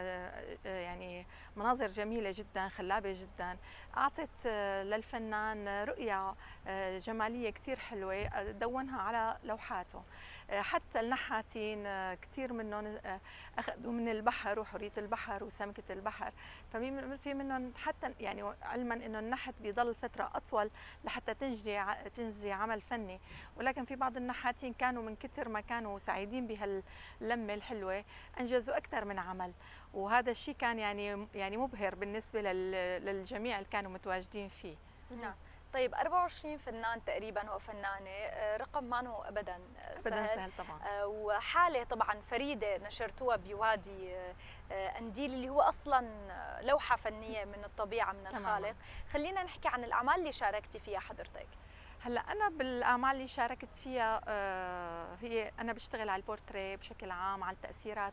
يعني مناظر جميله جدا، خلابه جدا، اعطت للفنان رؤيه جماليه كثير حلوه دونها على لوحاته. حتى النحاتين كثير منهم اخذوا من البحر وحريه البحر وسمكه البحر، في منهم حتى يعني علما انه النحت بيضل فتره اطول لحتى تنجزي عمل فني، ولكن في بعض النحاتين كانوا من كثر ما كانوا سعيدين بهاللمه الحلوه انجزوا اكثر من عمل. وهذا الشيء كان يعني مبهر بالنسبه للجميع اللي كانوا متواجدين فيه. نعم. طيب 24 فنان تقريبا وفنانه، رقم ما ابدا سهل طبعا، وحاله طبعا فريده نشرتوها بوادي انديل اللي هو اصلا لوحه فنيه من الطبيعه من الخالق. خلينا نحكي عن الاعمال اللي شاركتي فيها حضرتك. هلا انا بالاعمال اللي شاركت فيها هي انا بشتغل على البورتريه بشكل عام، على التاثيرات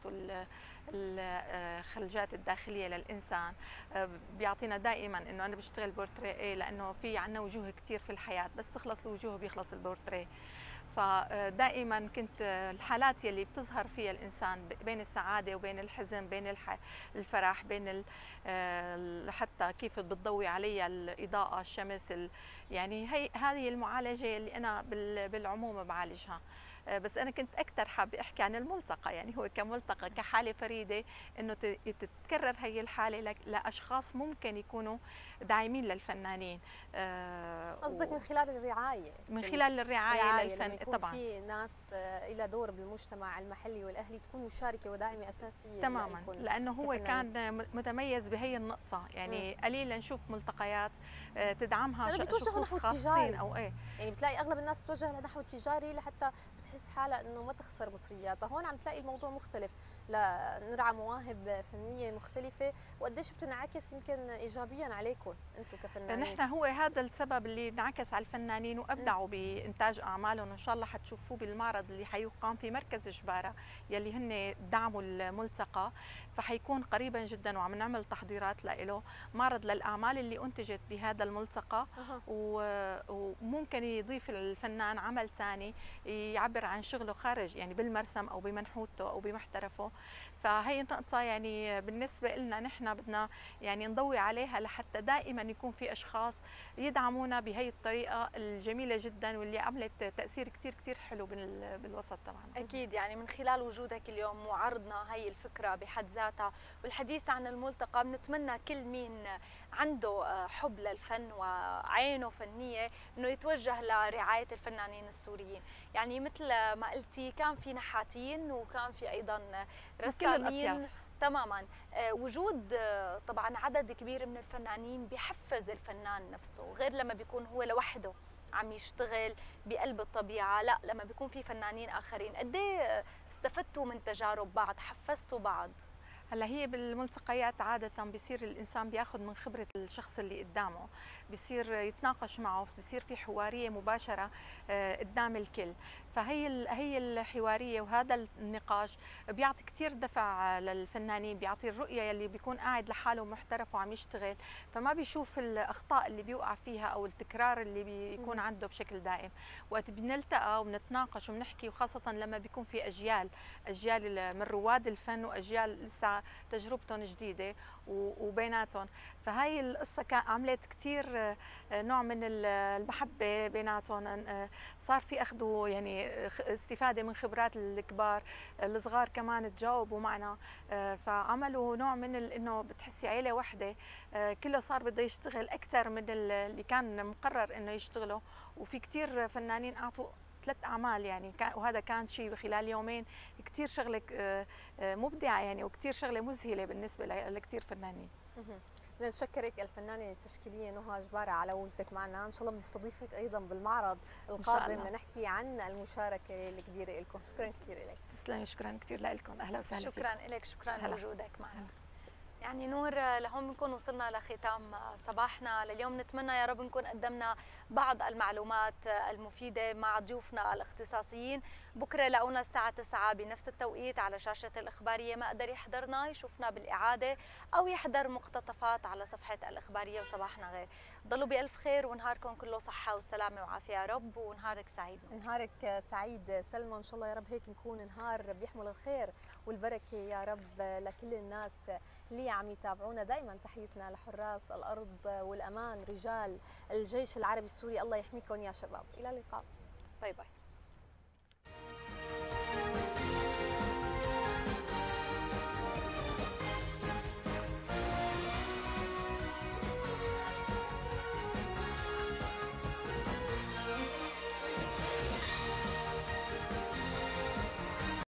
والخلجات الداخليه للانسان. بيعطينا دائما انه انا بشتغل بورتريه لانه في عندنا وجوه كثير في الحياه، بس تخلص الوجوه بيخلص البورتريه. فدائما كنت الحالات يلي بتظهر فيها الانسان بين السعاده وبين الحزن، بين الفرح، بين حتى كيف بتضوي عليها الاضاءه، الشمس، يعني هذه المعالجه اللي انا بالعموم بعالجها. بس انا كنت اكثر حابه احكي عن الملتقى، يعني هو كملتقى كحاله فريده انه تتكرر هي الحاله لاشخاص ممكن يكونوا داعمين للفنانين. قصدك من خلال الرعايه؟ من خلال الرعايه للفن يكون طبعا. في ناس لها دور بالمجتمع المحلي والاهلي تكون مشاركه وداعمه اساسيه تماما، لانه هو كان متميز بهي النقطه. يعني قليلا نشوف ملتقيات تدعمها شخوص خاصين او ايه. يعني بتلاقي اغلب الناس تتوجه نحو التجاري لحتى بتحس حالها انه ما تخسر مصرياتها. هون عم تلاقي الموضوع مختلف، لنرعى مواهب فنيه مختلفه، وقديش بتنعكس يمكن ايجابيا عليكم انتم كفنانين. نحن هو هذا السبب اللي انعكس على الفنانين وابدعوا بانتاج اعمالهم، وان شاء الله حتشوفوه بالمعرض اللي حيقام في مركز جباره يلي هن دعموا الملتقى، فحيكون قريبا جدا وعم نعمل تحضيرات له، معرض للاعمال اللي انتجت بهذا الملتقى. وممكن يضيف الفنان عمل ثاني يعبر عن شغله خارج، يعني بالمرسم او بمنحوته او بمحترفه. فهي نقطه يعني بالنسبه لنا نحن بدنا يعني نضوي عليها لحتى دائما يكون في اشخاص يدعمونا بهي الطريقه الجميله جدا واللي عملت تاثير كثير كثير حلو بالوسط طبعا. اكيد يعني من خلال وجودك اليوم وعرضنا هي الفكره بحد ذاتها والحديث عن الملتقى، بنتمنى كل مين عنده حب للفن وعينه فنيه انه يتوجه لرعايه الفنانين السوريين. يعني مثل ما قلتي كان في نحاتين وكان في ايضا رسامين. تماما. وجود طبعا عدد كبير من الفنانين بيحفز الفنان نفسه، غير لما بيكون هو لوحده عم يشتغل بقلب الطبيعه، لا لما بيكون في فنانين اخرين. قد ايه استفدتوا من تجارب بعض، حفزتوا بعض؟ هلا هي بالملتقيات عادة بيصير الإنسان بياخذ من خبرة الشخص اللي قدامه، بيصير يتناقش معه، بيصير في حوارية مباشرة قدام الكل. هي الحواريه وهذا النقاش بيعطي كثير دفع للفنانين، بيعطي الرؤيه يلي بيكون قاعد لحاله محترف وعم يشتغل، فما بيشوف الاخطاء اللي بيوقع فيها او التكرار اللي بيكون عنده بشكل دائم. وقت بنلتقى وبنتناقش وبنحكي، وخاصه لما بيكون في اجيال من رواد الفن واجيال لسه تجربتهم جديده وبيناتهم، فهاي القصه عملت كثير نوع من المحبه بيناتهم. صار في اخذوا يعني استفاده من خبرات الكبار، الصغار كمان تجاوبوا معنا، فعملوا نوع من انه بتحسي عيله واحده، كله صار بده يشتغل اكثر من اللي كان مقرر انه يشتغله. وفي كثير فنانين اعطوا 3 أعمال يعني، وهذا كان شيء خلال يومين كثير شغله مبدعه يعني، وكثير شغله مذهله بالنسبه لكثير فنانين. بدنا نشكرك الفنانه التشكيليه نهى جبارة على وجودك معنا، ان شاء الله بنستضيفك ايضا بالمعرض القادم لنحكي عن المشاركه الكبيره لكم. شكرا كثير لك. تسلمي، شكرا كثير لكم، اهلا وسهلا. شكرا لك، شكرا لوجودك معنا. يعني نور، لهون بنكون وصلنا لختام صباحنا لليوم. نتمنى يا رب نكون قدمنا بعض المعلومات المفيدة مع ضيوفنا الاختصاصيين. بكرة لاقونا الساعة 9 بنفس التوقيت على شاشة الإخبارية. ما قدر يحضرنا يشوفنا بالإعادة أو يحضر مقتطفات على صفحة الإخبارية وصباحنا غير. ضلوا بألف خير ونهاركم كله صحة وسلامة وعافية يا رب، ونهارك سعيد. نهارك سعيد سلمى، إن شاء الله يا رب هيك نكون نهار بيحمل الخير والبركة يا رب لكل الناس اللي عم يتابعونا. دائما تحيتنا لحراس الأرض والأمان، رجال الجيش العربي السوري، الله يحميكم يا شباب. إلى اللقاء، باي باي.